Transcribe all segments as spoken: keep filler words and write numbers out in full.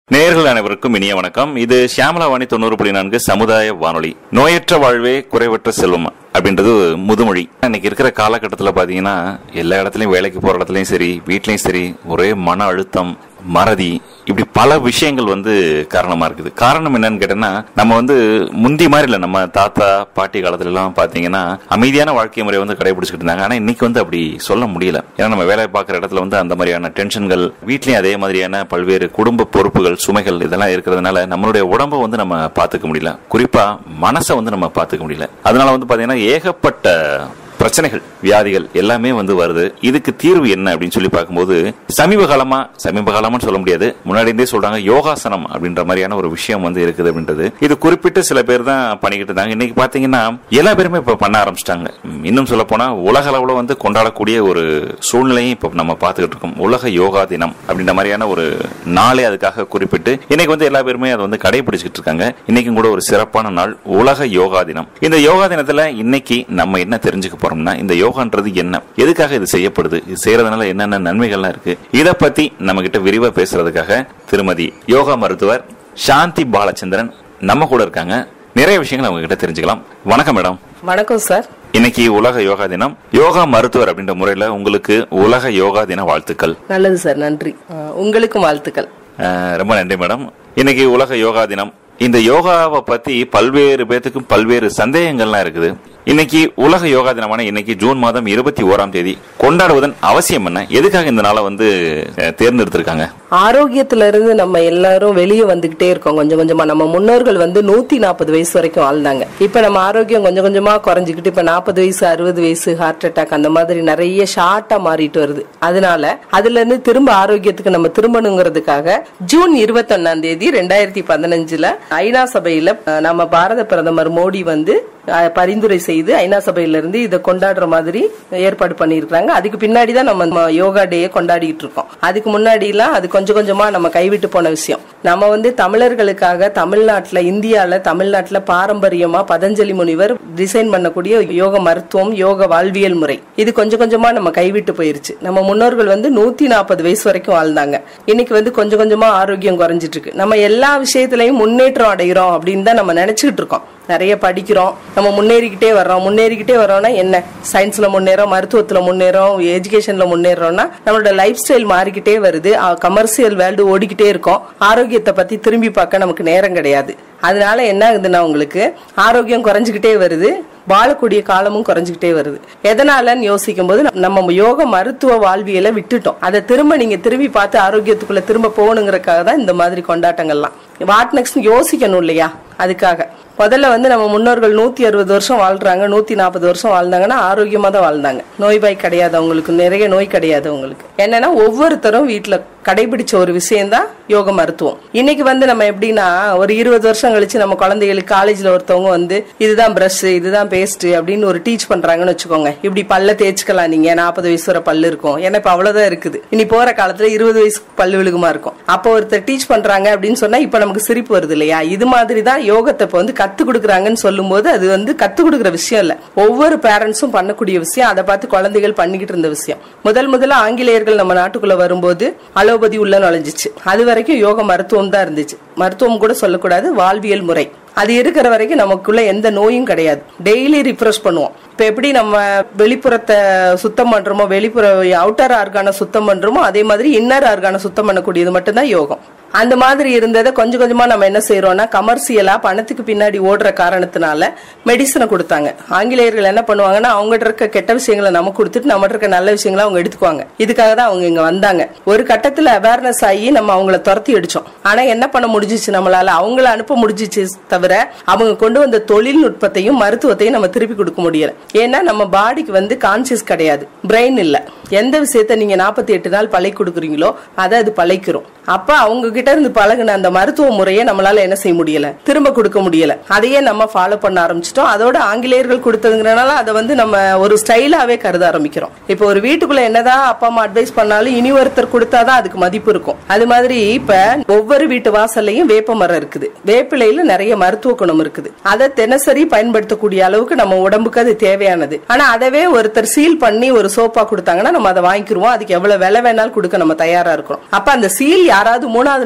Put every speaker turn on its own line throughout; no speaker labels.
நேயர்கள் அனைவருக்கும் இனிய வணக்கம். இது ஷியாமலாவாணி தொண்ணூறு புள்ளி நான்கு சமுதாய வானொலி. நோயற்ற வாழ்வே குறைவற்ற செல்வம் அப்படின்றது முதுமொழி. இன்னைக்கு இருக்கிற காலகட்டத்தில் பாத்தீங்கன்னா எல்லா இடத்துலயும், வேலைக்கு போற இடத்துலயும் சரி, வீட்லயும் சரி, ஒரே மன அழுத்தம், மறதி, இப்படி பல விஷயங்கள் வந்து காரணமா இருக்குது. காரணம் என்னன்னு கேட்டோம்னா, நம்ம வந்து முந்தி மாதிரி இல்ல. நம்ம தாத்தா பாட்டி காலத்துல எல்லாம் பாத்தீங்கன்னா அமைதியான வாழ்க்கை முறை வந்து கடைபிடிச்சிட்டு இருந்தாங்க. ஆனா இன்னைக்கு வந்து அப்படி சொல்ல முடியல. ஏன்னா நம்ம வேலை பார்க்குற இடத்துல வந்து அந்த மாதிரியான டென்ஷன்கள், வீட்லயும் அதே மாதிரியான பல்வேறு குடும்ப பொறுப்புகள், சுமைகள் இதெல்லாம் இருக்கிறதுனால நம்மளுடைய உடம்பை வந்து நம்ம பாத்துக்க முடியல. குறிப்பா மனசை வந்து நம்ம பாத்துக்க முடியல. அதனால வந்து பாத்தீங்கன்னா ஏகப்பட்ட பிரச்சனைகள், வியாதிகள் எல்லாமே வந்து வருது. இதுக்கு தீர்வு என்ன அப்படின்னு சொல்லி பார்க்கும்போது, சமீப காலமா சமீப காலமான்னு சொல்ல முடியாது, முன்னாடி இருந்தே சொல்றாங்க யோகாசனம் அப்படின்ற மாதிரியான ஒரு விஷயம் வந்து இருக்குது அப்படின்றது. இது குறிப்பிட்டு சில பேர் தான் பண்ணிக்கிட்டு இருந்தாங்க. இன்னைக்கு பாத்தீங்கன்னா எல்லா பேருமே இப்ப பண்ண ஆரம்பிச்சிட்டாங்க. இன்னும் சொல்ல போனா உலக அளவுல வந்து கொண்டாடக்கூடிய ஒரு சூழ்நிலையும் இப்ப நம்ம பார்த்துக்கிட்டு இருக்கோம். உலக யோகா தினம் அப்படின்ற மாதிரியான ஒரு நாளே அதுக்காக குறிப்பிட்டு இன்னைக்கு வந்து எல்லா பேருமே அதை வந்து கடைபிடிச்சிட்டு இருக்காங்க. இன்னைக்கும் கூட ஒரு சிறப்பான நாள், உலக யோகா தினம். இந்த யோகா தினத்துல இன்னைக்கு நம்ம என்ன தெரிஞ்சுக்க இந்த யோகான்றது என்ன, எதுக்காக இது செய்யப்படுது, இது செய்யறதுனால என்னென்ன நன்மைகள்லாம் இருக்கு, இத பத்தி நம்ம கிட்ட விரிவா பேசுறதுக்காக திருமதி யோகா மருத்துவர் சாந்தி பாலச்சந்திரன் நம்ம கூட இருக்காங்க. நிறைய விஷயங்கள் அவங்க கிட்ட தெரிஞ்சுக்கலாம். வணக்கம் மேடம்.
வணக்கம் சார்.
இன்னைக்கு உலக யோகா தினம். யோகா மருத்துவர் அப்படின்ற முறையில உங்களுக்கு உலக யோகா தின வாழ்த்துக்கள்.
நல்லது சார், நன்றி. உங்களுக்கும் வாழ்த்துக்கள்.
ரொம்ப நன்றி மேடம். இன்னைக்கு உலக யோகா தினம். இந்த யோகாவை பத்தி பல்வேறு பேத்துக்கும் பல்வேறு சந்தேகங்கள்லாம் இருக்குது. இன்னைக்கு உலக யோகா தினமான இன்னைக்கு ஜூன் மாதம் இருபத்தி ஓராம் தேதி கொண்டாடுவதன் அவசியம் என்ன, எதுக்காக இந்த நாளை வந்து தேர்ந்தெடுத்திருக்காங்க?
ஆரோக்கியத்துல இருந்து நம்ம எல்லாரும் வெளியே வந்துகிட்டே இருக்கோம் கொஞ்சம் கொஞ்சமா. நம்ம முன்னோர்கள் வந்து நூத்தி நாற்பது வயசு வரைக்கும் வாழ்ந்தாங்க. இப்ப நம்ம ஆரோக்கியம் கொஞ்சம் கொஞ்சமா குறைஞ்சிக்கிட்டு இப்ப நாற்பது வயசு அறுபது வயசு ஹார்ட் அட்டாக் அந்த மாதிரி நிறைய ஷார்ட்டா மாறிட்டு வருது. அதனால அதுல இருந்து திரும்ப ஆரோக்கியத்துக்கு நம்ம திரும்பணுங்கிறதுக்காக ஜூன் இருபத்தி ஒன்னாம் தேதி ரெண்டாயிரத்தி பதினஞ்சுல ஐநா சபையில நம்ம பாரத பிரதமர் மோடி வந்து பரிந்துரை செய்து ஐநா சபையில இருந்து இதை கொண்டாடுற மாதிரி ஏற்பாடு பண்ணிருக்காங்க. அதுக்கு பின்னாடிதான் நம்ம யோகா டே கொண்டாடிட்டு இருக்கோம். அதுக்கு முன்னாடி எல்லாம் அது கொஞ்சம் கொஞ்சமா நம்ம கைவிட்டு போன விஷயம். நம்ம வந்து தமிழர்களுக்காக தமிழ்நாட்டுல, இந்தியால தமிழ்நாட்டுல பாரம்பரியமா பதஞ்சலி முனிவர் டிசைன் பண்ணக்கூடிய யோக மருத்துவம், யோக வாழ்வியல் முறை, இது கொஞ்சம் கொஞ்சமா நம்ம கைவிட்டு போயிருச்சு. நம்ம முன்னோர்கள் வந்து நூத்தி நாற்பது வயசு வரைக்கும் வாழ்ந்தாங்க. இன்னைக்கு வந்து கொஞ்சம் கொஞ்சமா ஆரோக்கியம் குறைஞ்சிட்டு இருக்கு. நம்ம எல்லா விஷயத்திலையும் முன்னேற்றம் அடைகிறோம் அப்படின்னு தான் நம்ம நினைச்சுக்கிட்டு இருக்கோம். நிறைய படிக்கிறோம், நம்ம முன்னேறிக்கிட்டே வர்றோம். முன்னேறிக்கிட்டே வர்றோம்னா என்ன, சயின்ஸ்ல முன்னேறோம், மருத்துவத்துல முன்னேறோம், எஜுகேஷன்ல முன்னேறோம்னா நம்மளோட லைஃப் ஸ்டைல் மாறிக்கிட்டே வருது. கமர்சியல் வேர்ல்டு ஓடிக்கிட்டே இருக்கும். ஆரோக்கியத்தை பத்தி திரும்பி பார்க்க நமக்கு நேரம் கிடையாது. அதனால என்ன ஆகுதுன்னா, உங்களுக்கு ஆரோக்கியம் குறைஞ்சிக்கிட்டே வருது, வாழக்கூடிய காலமும் குறைஞ்சிக்கிட்டே வருது. எதனாலன்னு யோசிக்கும் போது நம்ம யோக மருத்துவ வாழ்வியலை விட்டுட்டோம். அதை திரும்ப நீங்க திரும்பி பார்த்து ஆரோக்கியத்துக்குள்ள திரும்ப போகணுங்கிறதுக்காக தான் இந்த மாதிரி கொண்டாட்டங்கள்லாம். வாட் நெக்ஸ்ட் யோசிக்கணும் இல்லையா? அதுக்காக முதல்ல வந்து நம்ம முன்னோர்கள் நூத்தி அறுபது வருஷம் வாழ்றாங்க, நூத்தி நாற்பது வருஷம் வாழ்ந்தாங்கன்னா ஆரோக்கியமா தான் வாழ்ந்தாங்க. நோய்வாய் கிடையாது அவங்களுக்கு, நிறைய நோய் கிடையாது அவங்களுக்கு. என்னன்னா ஒவ்வொருத்தரும் வீட்டுல கடைபிடிச்ச ஒரு விஷயம் தான் யோக மருத்துவம். இன்னைக்கு வந்து நம்ம எப்படின்னா, ஒரு இருபது வருஷம் கழிச்சு நம்ம குழந்தைகளுக்கு காலேஜ்ல ஒருத்தவங்க வந்து இதுதான் பிரஷ், இதுதான் பேஸ்ட் அப்படின்னு ஒரு டீச் பண்றாங்கன்னு வச்சுக்கோங்க. இப்படி பல்ல தேய்ச்சிக்கலாம், நீங்க நாற்பது வயசு வரை பல்லு இருக்கும். ஏன்னா இப்ப அவ்வளவுதான் இருக்குது. இனி போற காலத்துல இருபது வயசு பல்லு விழுகுமா இருக்கும். அப்போ ஒருத்தர் டீச் பண்றாங்க அப்படின்னு சொன்னா இப்ப நமக்கு சிரிப்பு வருது இல்லையா? இது மாதிரிதான் யோகத்தை இப்ப வந்து கத்து கொடுக்குறாங்கன்னு சொல்லும் போது அது வந்து கத்து கொடுக்குற விஷயம் இல்ல, ஒவ்வொரு பேரண்ட்ஸும் பண்ணக்கூடிய விஷயம். அதை பார்த்து குழந்தைகள் பண்ணிக்கிட்டு இருந்த விஷயம். முதல் முதல்ல ஆங்கிலேயர்கள் நம்ம நாட்டுக்குள்ள வரும்போது அலோபதி உள்ள நுழைஞ்சிச்சு. அது வரைக்கும் யோக மருத்துவம் தான் இருந்துச்சு. மருத்துவம் கூட சொல்லக்கூடாது, வாழ்வியல் முறை. அது இருக்கிற வரைக்கும் நமக்குள்ள எந்த நோயும் கிடையாது. டெய்லி ரிஃப்ரெஷ் பண்ணுவோம். இப்ப எப்படி நம்ம வெளிப்புறத்தை சுத்தம் பண்றோமோ, வெளிப்புற அவுட்டர் ஆர்கான சுத்தம் பண்றோமோ, அதே மாதிரி இன்னர் ஆர்கான சுத்தம் பண்ணக்கூடியது மட்டும்தான் யோகம். அந்த மாதிரி இருந்ததை கொஞ்சம் கொஞ்சமா நம்ம என்ன செய்யறோம்னா, கமர்சியலா பணத்துக்கு பின்னாடி ஓடுற காரணத்தினால மெடிசனை கொடுத்தாங்க. ஆங்கிலேயர்கள் என்ன பண்ணுவாங்கன்னா, அவங்ககிட்ட இருக்க கெட்ட விஷயங்களை நமக்கு கொடுத்துட்டு நம்ம இருக்க நல்ல விஷயங்களை அவங்க எடுத்துக்குவாங்க. இதுக்காக தான் அவங்க இங்க வந்தாங்க. ஒரு கட்டத்துல அவேர்னஸ் ஆகி நம்ம அவங்கள துரத்தி அடிச்சோம். ஆனா என்ன பண்ண முடிஞ்சிச்சு, நம்மளால அவங்கள அனுப்ப முடிஞ்சிச்சு தவிர அவங்க கொண்டு வந்த தொழில்நுட்பத்தையும் மருத்துவத்தையும் நம்ம திருப்பி கொடுக்க முடியல. ஏன்னா நம்ம பாடிக்கு வந்து கான்சியஸ் கிடையாது, பிரெயின் இல்ல. எந்த விஷயத்த நீங்க நாற்பத்தி எட்டு நாள் பழை கொடுக்குறீங்களோ அதை அது பழைக்கிறோம். அப்ப அவங்க கிட்ட இருந்து பழகுன அந்த மருத்துவ முறையை நம்மளால என்ன செய்ய முடியல, திரும்ப கொடுக்க முடியல. அதையே நம்ம ஃபாலோ பண்ண ஆரம்பிச்சிட்டோம். அதோட ஆங்கிலேயர்கள் கொடுத்ததுங்கிறனால அதை வந்து நம்ம ஒரு ஸ்டைலாவே கருத ஆரம்பிக்கிறோம். இப்ப ஒரு வீட்டுக்குள்ள என்னதான் அப்பா அம்மா அட்வைஸ் பண்ணாலும் இனி ஒருத்தர் கொடுத்தாதான் அதுக்கு மதிப்பு இருக்கும். அது மாதிரி இப்ப ஒவ்வொரு வீட்டு வாசல்லையும் வேப்ப மரம் இருக்குது. வேப்பிலையில நிறைய மருத்துவ குணம் இருக்குது. அதை தினசரி பயன்படுத்தக்கூடிய அளவுக்கு நம்ம உடம்புக்கு அது தேவையானது. ஆனா அதவே ஒருத்தர் சீல் பண்ணி ஒரு சோப்பா கொடுத்தாங்கன்னா நம்ம அதை வாங்கிக்குவோம். அதுக்கு எவ்வளவு விலை வேணாலும் கொடுக்க நம்ம தயாரா இருக்கிறோம். அப்ப அந்த சீல் யாராவது மூணாவது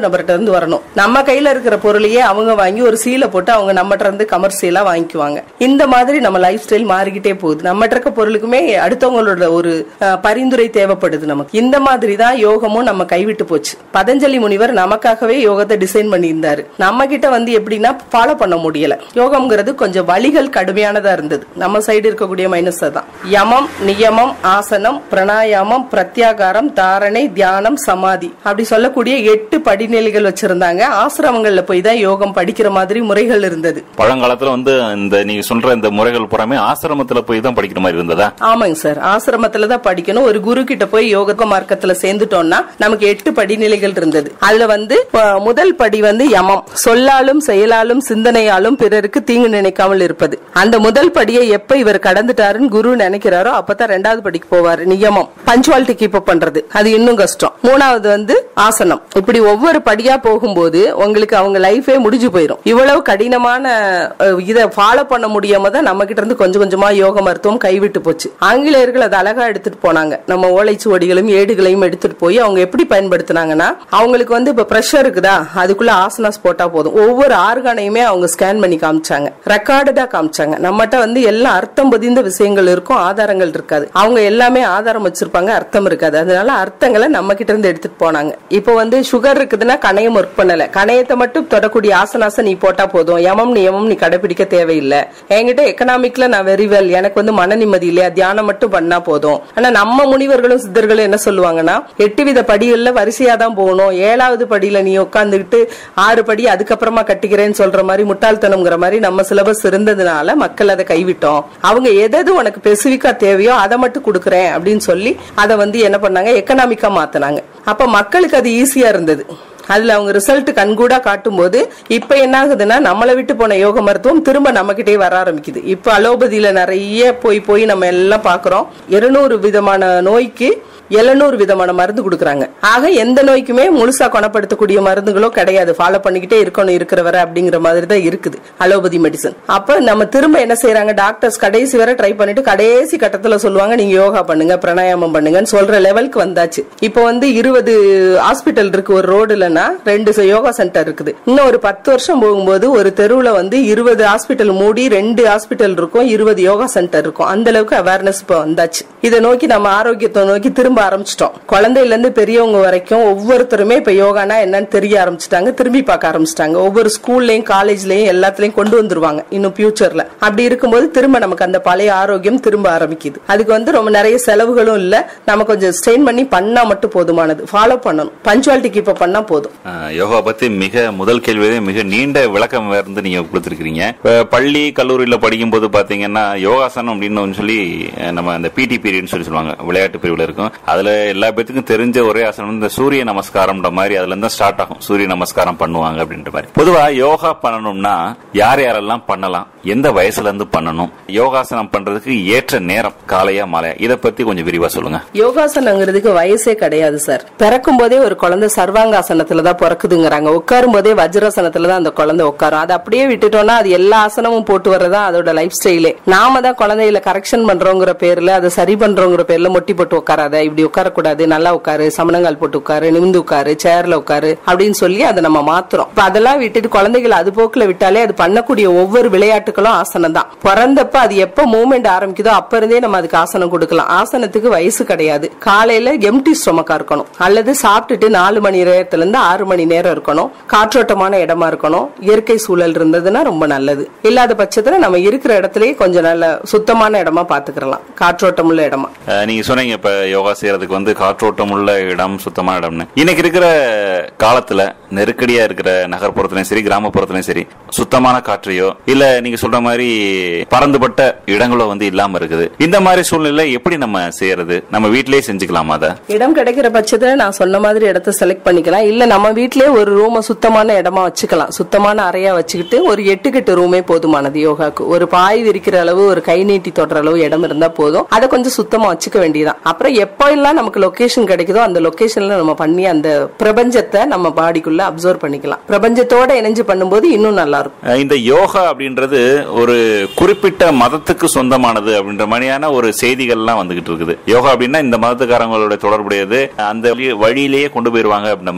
நபர்கிட்ட இருந்து வரணும். நம்ம கையில இருக்கிற பொருளையே அவங்க வாங்கி ஒரு சீலை போட்டு அவங்க நம்மகிட்ட இருந்து கமர்ஷியலா வாங்கிக்குவாங்க. இந்த மாதிரி நம்ம லைஃப் ஸ்டைல் மாறிக்கிட்டே போகுது. நம்ம இருக்க பொருளுக்குமே அடுத்தவங்களோட ஒரு பரிந்துரை தேவைப்படுது நமக்கு. இந்த மாதிரி தான் யோகமும் நம்ம கைவிட்டு போச்சு. பதஞ்சலி முனிவர் நமக்காகவே யோகத்தை டிசைன் பண்ணி இருந்தாரு. நம்ம கிட்ட வந்து எப்படின்னா ஃபாலோ பண்ண முடியல. யோகம்ங்கிறது கொஞ்சம் வழிகள் கடுமையானதா இருந்தது. நம்ம சைடு இருக்கக்கூடிய மைனஸ் தான். யமம், நியமம், ஆசனம், பிராணாயாமம், பிரத்யாகாரம், தாரணை, தியானம், சமாதி அப்படி சொல்லக்கூடிய எட்டு படிநிலைகள் வச்சிருந்தாங்க. ஆசிரமங்கள்ல போய் தான் யோகம் படிக்கிற மாதிரி முறைகள் இருந்தது.
பழங்காலத்துல வந்து இந்த நீங்க சொல்ற இந்த முறைகள் புறமே ஆசிரமத்துல போய் தான் படிக்கிற மாதிரி இருந்ததா?
ஆமாங்க சார், ஆசிரமத்துல தான் படிக்கணும். ஒரு குரு கிட்ட போய் யோக மார்க்கத்துல சேர்ந்துட்டோம்னா நமக்கு எட்டு படிநிலைகள் இருந்தது. அதுல வந்து முதல் படி வந்து யமம், சொல்லாலும் செயலாலும் சிந்தனையாலும் பிறருக்கு தீங்கு நினைக்காமல் இருப்பது. அந்த முதல் படியை எப்ப இவர் கடந்துட்டாருன்னு குரு நினைக்கிறாரோ அப்பதான் ரெண்டாவது படிக்கு போவாரு. நியமம், பஞ்சுவாலிட்டி கீப் அப் பண்றது, அது இன்னும் கஷ்டம். மூணாவது வந்து ஆசனம். இப்படி ஒவ்வொரு படியா போகும்போது உங்களுக்கு அவங்க லைஃபே முடிஞ்சு போயிடும். இவ்வளவு கடினமான இதை ஃபாலோ பண்ண முடியாம தான் நம்ம கிட்ட இருந்து கொஞ்சம் கொஞ்சமா யோக மருத்துவம் கைவிட்டு போச்சு. ஆங்கிலேயர்கள் அதை அழகா எடுத்துட்டு போனாங்க. நம்ம ஓலைச்சுவடிகளையும் ஏடுகளையும் எடுத்துட்டு போய் அவங்க எப்படி பயன்படுத்தினாங்கன்னா, அவங்களுக்கு வந்து இப்ப பிரஷர் இருக்குதா, அதுக்குள்ள ஆசனாஸ் போட்டா போதும். ஒவ்வொரு ஆர்கானையுமே அவங்க ஸ்கேன் பண்ணி காமிச்சாங்க, ரெக்கார்டா காமிச்சாங்க. நம்மகிட்ட வந்து எல்லாம் அர்த்தம் பதிந்த விஷயங்கள் இருக்கும், ஆதாரங்கள் இருக்காது. அவங்க எல்லாமே ஆதாரம் வச்சிருப்பாங்க, அர்த்தம் இருக்காது. அதனால அர்த்தங்களை நம்ம கிட்ட இருந்து எடுத்துட்டு போனாங்க. இப்போ வந்து சுகர் இருக்குதுன்னா கணையம் ஒர்க் பண்ணல, கணையத்தை மட்டும் தொடக்கூடிய ஆசனாச நீ போட்டா போதும், யமம் நியமம் நீ கடைபிடிக்க தேவையில்லை. என்கிட்ட எக்கனாமிக்ல நான் வெரி வெல், எனக்கு வந்து மன நிம்மதி இல்லையா, தியானம் மட்டும் பண்ணா போதும். ஆனா நம்ம முனிவர்களும் சித்தர்களும் என்ன சொல்லுவாங்கன்னா, எட்டு வித படிகள்ல வரிசையா தான் போகணும். ஏழாவது படியில நீ உட்காந்துக்கிட்டு ஆறு படி அதுக்கப்புறமா கட்டிக்கிறேன்னு சொல்ற மாதிரி முட்டாள்தனம்ங்கிற மாதிரி நம்ம சிலபஸ் இருந்ததுனால மக்கள் அதை கைவிட்டோம். அவங்க எது உனக்கு ஸ்பெசிபிக்கா தேவையோ அதை மட்டும் கொடுக்கறேன் அப்படின்னு சொல்லி அதை வந்து என்ன பண்ணாங்க, எக்கனாமிக்கா மாத்தினாங்க. அப்ப மக்களுக்கு அது ஈஸியா இருந்தது. அதுல அவங்க ரிசல்ட் கண்கூடா காட்டும் போது இப்ப என்ன ஆகுதுன்னா, நம்மளை விட்டு போன யோக மருத்துவம் திரும்ப நம்ம கிட்டே வர ஆரம்பிக்குது. இப்ப அலோபதியில நிறைய போய் போய் நம்ம எல்லாம் பாக்குறோம். இருநூறு விதமான நோய்க்கு எழுநூறு விதமான மருந்து கொடுக்கறாங்க. ஆக எந்த நோய்க்குமே முழுசா குணப்படுத்தக்கூடிய மருந்துகளோ கிடையாது. ஃபாலோ பண்ணிக்கிட்டே இருக்கணும் இருக்கிறவரை அப்படிங்கிற மாதிரி தான் இருக்குது அலோபதி மெடிசன். அப்ப நம்ம திரும்ப என்ன செய்யறாங்க, டாக்டர்ஸ் கடைசி வரை ட்ரை பண்ணிட்டு கடைசி கட்டத்துல சொல்லுவாங்க நீங்க யோகா பண்ணுங்க, பிராணாயாமம் பண்ணுங்கன்னு சொல்ற லெவலுக்கு வந்தாச்சு. இப்ப வந்து இருபது ஹாஸ்பிட்டல் இருக்கு ஒரு ரோடுலன்னா, ரெண்டு யோகா சென்டர் இருக்குது. இன்னும் ஒரு பத்து வருஷம் போகும்போது ஒரு தெருவுல வந்து இருபது ஹாஸ்பிட்டல் மூடி ரெண்டு ஹாஸ்பிட்டல் இருக்கும், இருபது யோகா சென்டர் இருக்கும். அந்த அளவுக்கு அவேர்னஸ் இப்ப வந்தாச்சு. இதை நோக்கி நம்ம ஆரோக்கியத்தை நோக்கி திரும்ப ஆரம்பிச்சிட்டோம். குழந்தையில இருந்து பெரியவங்க வரைக்கும் ஒவ்வொருத்தருமே இப்ப யோகானா என்னன்னு தெரிய ஆரம்பிச்சிட்டாங்க, திரும்பி பார்க்க ஆரம்பிச்சிட்டாங்க. ஒவ்வொரு ஸ்கூல்லயும் காலேஜ்லயும் எல்லாத்துலயும் கொண்டு வந்துருவாங்க இன்னும் ஃபியூச்சர்ல. அப்படி இருக்கும்போது திரும்ப நமக்கு அந்த பழைய ஆரோக்கியம் திரும்ப ஆரம்பிக்குது. அதுக்கு வந்து ரொம்ப நிறைய செலவுகளும் இல்ல, நம்ம கொஞ்சம் ஸ்ட்ரெயின் பண்ணி பண்ணா மட்டும் போதுமானது. ஃபாலோ பண்ணணும், பஞ்சுவாலிட்டி கீப் அப் பண்ணா போதும்.
யோகா பத்தி மிக முதல் கேள்வியே மிக நீண்ட விளக்கம் இருந்து நீங்க கொடுத்திருக்கீங்க. பள்ளி கல்லூரியில படிக்கும் போது பாத்தீங்கன்னா யோகாசனம் அப்படின்னு சொல்லி நம்ம அந்த பிடி பீரியட் சொல்லி சொல்லுவாங்க, விளையாட்டு பிரிவுல இருக்கும். அதுல எல்லா பேத்துக்கும் தெரிஞ்ச ஒரே ஆசனம் இந்த சூரிய நமஸ்காரம் மாதிரி, அதுல இருந்து ஸ்டார்ட் ஆகும். சூரிய நமஸ்காரம் பண்ணுவாங்க அப்படின்ற மாதிரி. பொதுவா யோகா பண்ணணும்னா யார் யாரெல்லாம் பண்ணலாம், எந்த வயசுல இருந்து பண்ணணும், யோகாசனம் பண்றதுக்கு ஏற்ற நேரம் காலையா மாலையா, இத பத்தி கொஞ்சம் விரிவா சொல்லுங்க.
யோகாசனங்கிறதுக்கு வயசே கிடையாது சார். பிறக்கும் போதே ஒரு குழந்தை சர்வாங்காசனத்துலதான் பிறக்குதுங்கிறாங்க. உட்காரும் போதே வஜ்ராசனத்துலதான் அந்த குழந்தை உட்காரும். அதை அப்படியே விட்டுட்டோம்னா அது எல்லா ஆசனமும் போட்டு வர்றதா அதோட லைஃப் ஸ்டைலே. நாம தான் குழந்தையில கரெக்ஷன் பண்றோங்கிற பேர்ல, அதை சரி பண்றோங்கிற பேர்ல மொட்டி போட்டு உட்காராத, இப்படி உட்காரக்கூடாது, நல்லா உட்காரு, சமணங்கால் போட்டு உட்காரு, நிமிந்து உட்காரு, சேர்ல உட்காரு அப்படின்னு சொல்லி அதை நம்ம மாத்துறோம். இப்ப அதெல்லாம் விட்டுட்டு குழந்தைகள் அது போக்குல விட்டாலே அது பண்ணக்கூடிய ஒவ்வொரு விளையாட்டுகளும் ஆசனம் தான். பிறந்தப்ப அது எப்ப மூவ்மெண்ட் ஆரம்பிக்குதோ அப்ப இருந்தே நம்ம அதுக்கு ஆசனம் கொடுக்கலாம். ஆசனத்துக்கு வயசு கிடையாது. காலையில எம்டி ஸ்டொமக்கா இருக்கணும், அல்லது சாப்பிட்டுட்டு நாலு மணி நேரத்துல இருந்து ஆறு மணி நேரம் இருக்கணும். காற்றோட்டமான இடமா இருக்கணும். இயற்கை சூழல் இருந்ததுன்னா ரொம்ப நல்லது. இல்லாத பட்சத்துல நம்ம இருக்கிற இடத்துலயே கொஞ்சம் நல்ல சுத்தமான இடமா பாத்துக்கலாம், காற்றோட்டம் உள்ள இடமா.
நீங்க சொன்னீங்க இப்ப யோகா செய்யறதுக்கு வந்து காற்றோட்டம் உள்ள இடம், சுத்தமான இடம்னு. இன்னைக்கு இருக்கிற காலத்துல நெருக்கடியா இருக்கிற நகர்ப்புறத்திலும் சரி கிராமப்புறத்திலும் சரி சுத்தமான காற்றையோ இல்ல நீங்க சொல்ற மாதிரி பறந்துபட்ட இடங்களோ வந்து இல்லாம இருக்குது. இந்த மாதிரி சூழ்நிலை எப்படி நம்ம செய்யறது? நம்ம வீட்டிலேயே செஞ்சுக்கலாமா? அத இடம்
கிடைக்கிற பட்சத்துல நான் சொன்ன மாதிரி இடத்த செலக்ட் பண்ணிக்கலாம். இல்ல நம்ம வீட்டிலேயே ஒரு ரூம சுத்தமான இடமா வச்சுக்கலாம். சுத்தமான அறையா வச்சுக்கிட்டு ஒரு எட்டு கெட்டு ரூமே போதுமானது யோகாக்கு. ஒரு பாய் விரிக்கிற அளவு, ஒரு கை நீட்டி தொடுற அளவு இடம் இருந்தா போதும். அதை கொஞ்சம் சுத்தமா வச்சுக்க வேண்டியதான். அப்புறம் எப்ப எல்லாம் நமக்கு லொகேஷன் கிடைக்குதோ அந்த லொகேஷன்ல நம்ம பண்ணி அந்த பிரபஞ்சத்தை நம்ம பாடிக்குள்ள அப்சர்வ் பண்ணிக்கலாம். பிரபஞ்சத்தோட இணைஞ்சு பண்ணும்போது இன்னும் நல்லா இருக்கும்.
இந்த யோகா அப்படின்றது ஒரு குறிப்பிட்ட மதத்துக்கு சொந்தமானது அப்படின்ற மாதிரியான ஒரு செய்திகள் எல்லாம் வந்துகிட்டு இருக்குது. யோகா அப்படின்னா இந்த மதத்துக்காரங்களோட தொடர்புடையது, அந்த வழியிலேயே கொண்டு போயிருவாங்க அப்படின்ற மாதிரி சொல்றாங்க.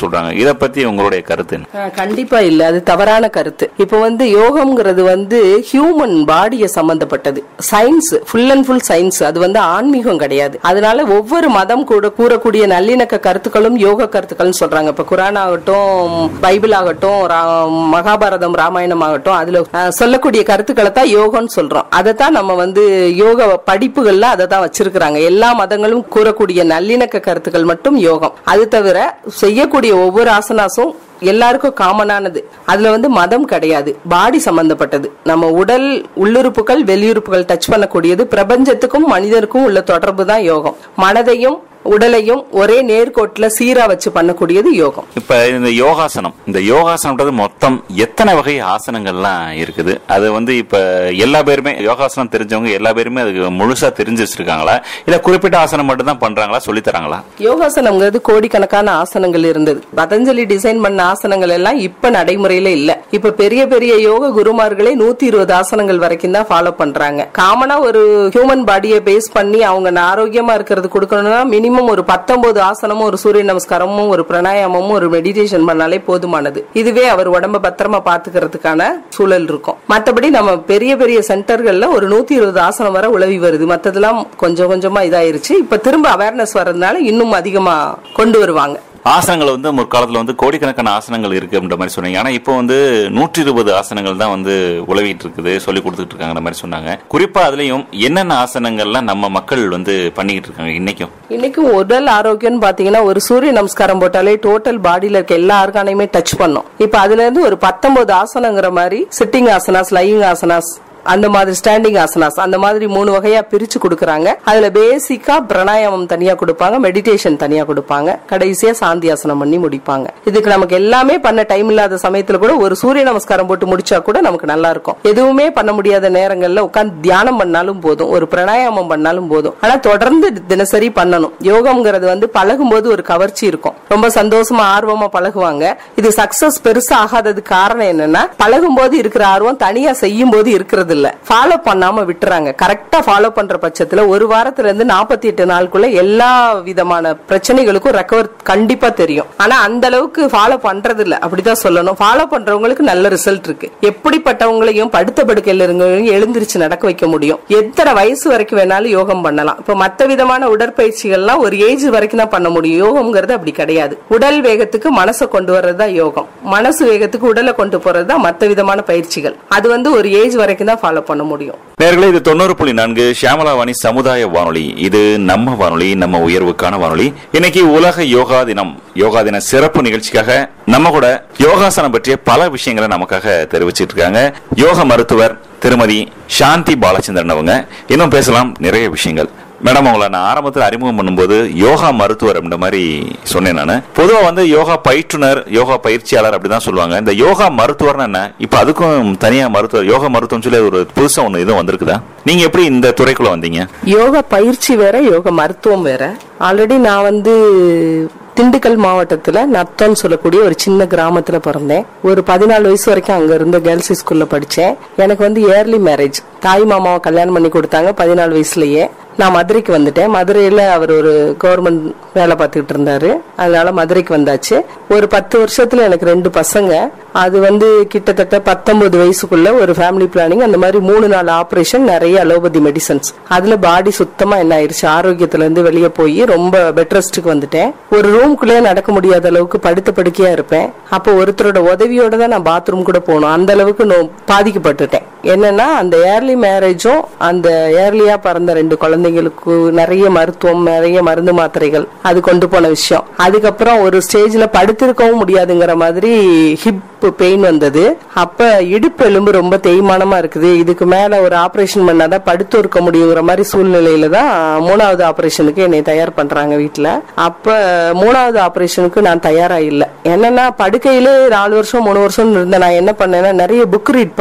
சொல்றாங்க. இத பத்தி உங்களுடைய கருத்து?
கண்டிப்பா இல்ல, அது தவறான கருத்து. இப்ப வந்து யோகம்ங்கிறது வந்து ஹியூமன் பாடிய சம்பந்தப்பட்டது, science, full and full science. அது வந்து ஆன்மீகம் கிடையாது. அதனால ஒவ்வொரு மதம் கூட கூறக்கூடிய நல்லிணக்க கருத்துக்களும் யோக கருத்துக்கள் சொல்றாங்க. இப்ப குரான் ஆகட்டும், பைபிள் ஆகட்டும், மகாபாரதம், ராமாயணம் ஆகட்டும், அதுல சொல்லக்கூடிய கருத்துக்களை தான் யோகம்னு சொல்றோம். அதைத்தான் நம்ம வந்து யோக படிப்புகள்ல அதை தான் வச்சிருக்கிறாங்க. எல்லா மதங்களும் கூறக்கூடிய நல்லிணக்க கருத்துக்கள் மட்டும் யோகம். அது தவிர செய்யக்கூடிய ஒவ்வொரு ஆசனாசும் எல்லாருக்கும் காமனானது. அதுல வந்து மதம் கிடையாது, பாடி சம்பந்தப்பட்டது. நம்ம உடல் உள்ளுறுப்புகள் வெளியுறுப்புகள் டச் பண்ணக்கூடியது. பிரபஞ்சத்துக்கும் மனிதருக்கும் உள்ள தொடர்பு தான் யோகம். மனதையும் உடலையும் ஒரே நேர்கோட்டுல சீரா வச்சு பண்ணக்கூடியது யோகம்.
இப்ப இந்த யோகாசனம், இந்த யோகாசனம்ன்றது மொத்தம் எத்தனை வகை ஆசனங்கள்லாம் இருக்குது? அது வந்து இப்ப எல்லா பேருமே யோகாசனம் தெரிஞ்சவங்க எல்லா பேருமே அதுக்கு முழுசா தெரிஞ்சு வச்சிருக்காங்களா, இல்ல குறிப்பிட்ட ஆசனம் மட்டும் தான் பண்றாங்களா, சொல்லி தராங்களா?
யோகாசனம்ங்கிறது கோடிக்கணக்கான ஆசனங்கள் இருந்தது. பதஞ்சலி டிசைன் பண்ண ஆசனங்கள் எல்லாம் இப்ப நடைமுறையில இல்ல. இப்ப பெரிய பெரிய யோக குருமார்களே நூத்தி இருபது ஆசனங்கள் வரைக்கும் தான் ஃபாலோ பண்றாங்க. காமனா ஒரு ஹியூமன் பாடியை பேஸ் பண்ணி அவங்க ஆரோக்கியமா இருக்கிறது கொடுக்கணும்னா மினிமம் ஒரு பத்தொன்பது ஆசனமும், ஒரு சூரிய நமஸ்காரமும், ஒரு பிராணாயாமமும், ஒரு மெடிடேஷன் பண்ணாலே போதுமானது. இதுவே அவர் உடம்ப பத்திரமா பாத்துக்கிறதுக்கான சூழல் இருக்கும். மற்றபடி நம்ம பெரிய பெரிய சென்டர்கள்ல ஒரு நூத்தி இருபது ஆசனம் வரை உழவி வருது. மத்ததெல்லாம் கொஞ்சம் கொஞ்சமா இதாயிருச்சு. இப்ப திரும்ப அவேர்னஸ் வர்றதுனால இன்னும் அதிகமா கொண்டு வருவாங்க.
ஆசனங்கள் வந்து முற்காலத்துல வந்து கோடிக்கணக்கான ஆசனங்கள் இருக்கு அப்படின்ற மாதிரி சொன்னீங்க. ஆனா இப்போ வந்து நூற்றி இருபது ஆசனங்கள் தான் வந்து உழவிட்டு இருக்குது, சொல்லி கொடுத்துட்டு இருக்காங்க மாதிரி சொன்னாங்க. குறிப்பா அதுலயும் என்னென்ன ஆசனங்கள்லாம் நம்ம மக்கள் வந்து பண்ணிக்கிட்டு இருக்காங்க இன்னைக்கும்?
இன்னைக்கும் உடல் ஆரோக்கியம் பாத்தீங்கன்னா ஒரு சூரிய நமஸ்காரம் போட்டாலே டோட்டல் பாடியில இருக்க எல்லா ஆர்கானையுமே டச் பண்ணும். இப்ப அதுல இருந்து ஒரு பத்தொன்பது ஆசனங்கிற மாதிரி சிட்டிங் ஆசனாஸ், லையிங் ஆசனாஸ், அந்த மாதிரி ஸ்டாண்டிங் ஆசனாஸ், அந்த மாதிரி மூணு வகையா பிரிச்சு கொடுக்கறாங்க. அதுல பேசிக்கா பிராணாயாமம் தனியா கொடுப்பாங்க, மெடிடேஷன் தனியா கொடுப்பாங்க, கடைசியா சாந்தி ஆசனம் பண்ணி முடிப்பாங்க. இதுக்கு நமக்கு எல்லாமே பண்ண டைம் இல்லாத சமயத்துல கூட ஒரு சூரிய நமஸ்காரம் போட்டு முடிச்சா கூட நமக்கு நல்லா இருக்கும். எதுவுமே பண்ண முடியாத நேரங்கள்ல உட்கார்ந்து தியானம் பண்ணாலும் போதும், ஒரு பிராணாயாமம் பண்ணாலும் போதும். ஆனா தொடர்ந்து தினசரி பண்ணணும். யோகம்ங்கிறது வந்து பழகும் போது ஒரு கவர்ச்சி இருக்கும், ரொம்ப சந்தோஷமா ஆர்வமா பழகுவாங்க. இது சக்சஸ் பெருசா ஆகாததுக்கு காரணம் என்னன்னா, பழகும் போது இருக்கிற ஆர்வம் தனியா செய்யும் போது இருக்கிறது இல்ல, ஃபாலோ பண்ணாம விட்டுறாங்க. கரெக்டா ஃபாலோ பண்ற பட்சத்துல ஒரு வாரத்துல இருந்து நாற்பத்தி எட்டு நாளுக்குள்ள எல்லா விதமான பிரச்சனைகளுக்கும் ரெக்கவர் கண்டிப்பா தெரியும். ஆனா அந்த அளவுக்கு ஃபாலோ பண்றது இல்ல, அப்படிதான் சொல்லணும். ஃபாலோ பண்றவங்களுக்கு நல்ல ரிசல்ட் இருக்கு. எப்படிப்பட்டவங்களையும் படுத்த படுக்கையில இருங்களையும் எழுந்திருச்சு நடக்க வைக்க முடியும். எத்தனை வயசு வரைக்கும் வேணாலும் யோகம் பண்ணலாம். இப்ப மத்த விதமான உடற்பயிற்சிகள்லாம் ஒரு ஏஜ் வரைக்கும் தான் பண்ண முடியும். யோகம்ங்கிறது அப்படி கிடையாது. உடல் வேகத்துக்கு மனசை கொண்டு வர்றதுதான் யோகம், மனசு வேகத்துக்கு உடலை கொண்டு போறதுதான் மத்த விதமான பயிற்சிகள். அது வந்து ஒரு ஏஜ் வரைக்கும் தான் ஃபாலோ பண்ண முடியும்.
நேயர்களே, இது தொண்ணூறு புள்ளி நான்கு ஷியாமலா வாணி சமுதாய வானொலி. இது நம்ம வானொலி, நம்ம உயர்வுக்கான வானொலி. இன்னைக்கு உலக யோகா தினம். யோகா தின சிறப்பு நிகழ்ச்சிக்காக நம்ம கூட யோகாசனம் பற்றிய பல விஷயங்களை நமக்காக தெரிவிச்சிட்டு இருக்காங்க யோக மருத்துவர் திருமதி சாந்தி பாலச்சந்திரன் அவங்க. இன்னும் பேசலாம் நிறைய விஷயங்கள். மேடம், உங்களை நான் ஆரம்பத்தில் அறிமுகம் பண்ணும்போது யோகா மருத்துவர் அப்படின்ற மாதிரி சொன்னேன். நான் பொதுவா வந்து யோகா பயிற்றுனர், யோகா பயிற்சியாளர் அப்படிதான் சொல்லுவாங்க. இந்த யோகா மருத்துவர்னா என்ன? இப்ப அதுக்கும் தனியா மருத்துவர், யோகா மருத்துவம் சொல்லி ஒரு புதுசா ஒண்ணு இதுவும் வந்திருக்குதா? நீங்க எப்படி இந்த துறைக்குள்ள வந்தீங்க?
யோகா பயிற்சி வேற, யோகா மருத்துவம் வேற. ஆல்ரெடி நான் வந்து திண்டுக்கல் மாவட்டத்துல நத்தம் சொல்லக்கூடிய ஒரு சின்ன கிராமத்துல பிறந்தேன். ஒரு பதினாலு வயசு வரைக்கும் அங்க இருந்த கேர்ள்ஸ் ஸ்கூல்ல படிச்சேன். எனக்கு வந்து இயர்லி மேரேஜ், தாய் மாமாவை கல்யாணம் பண்ணி கொடுத்தாங்க பதினாலு வயசுலயே. நான் மதுரைக்கு வந்துட்டேன். மதுரையில அவர் ஒரு கவர்மெண்ட் வேலை பார்த்துக்கிட்டு இருந்தாரு, அதனால மதுரைக்கு வந்தாச்சு. ஒரு பத்து வருஷத்துல எனக்கு ரெண்டு பசங்க. அது வந்து கிட்டத்தட்ட பத்தொன்பது வயசுக்குள்ள ஒரு ஃபேமிலி பிளானிங், அந்த மாதிரி மூணு நாலு ஆபரேஷன், நிறைய அலோபதி மெடிசன்ஸ். அதுல பாடி சுத்தமா என்ன ஆயிருச்சு, ஆரோக்கியத்துல இருந்து வெளியே போய் ரொம்ப பெட் ரெஸ்டுக்கு வந்துட்டேன். ஒரு ரூம்குள்ளே நடக்க முடியாத அளவுக்கு படுத்த படுக்கையா இருப்பேன். அப்போ ஒருத்தரோட உதவியோட தான் நான் பாத்ரூம் கூட போகணும், அந்த அளவுக்கு பாதிக்கப்பட்டுட்டேன். என்னன்னா அந்த ஏர்லி மேரேஜும் அந்த ஏர்லியா பிறந்த ரெண்டு குழந்தைங்களுக்கு நிறைய மருத்துவம், நிறைய மருந்து மாத்திரைகள் அது கொண்டு போன விஷயம். அதுக்கப்புறம் ஒரு ஸ்டேஜ்ல படுத்திருக்கவும் முடியாதுங்கிற மாதிரி ஹிப் பெயின் வந்தது. அப்ப இடுப்பு எலும்பு ரொம்ப தேய்மானமா இருக்குது, இதுக்கு மேல ஒரு ஆபரேஷன் பண்ணாதான் படுத்து இருக்க முடியுங்கிற மாதிரி சூழ்நிலையில தான் மூணாவது ஆபரேஷனுக்கு என்னை தயார் பண்றாங்க வீட்டுல. அப்ப மூணாவது ஆபரேஷனுக்கு நான் தயாரா இல்ல. என்னன்னா படுக்கையிலே நாலு வருஷம் மூணு வருஷம் இருந்த நான் என்ன பண்ணேன்னா நிறைய புக் ரீட் பண்ணுவேன்.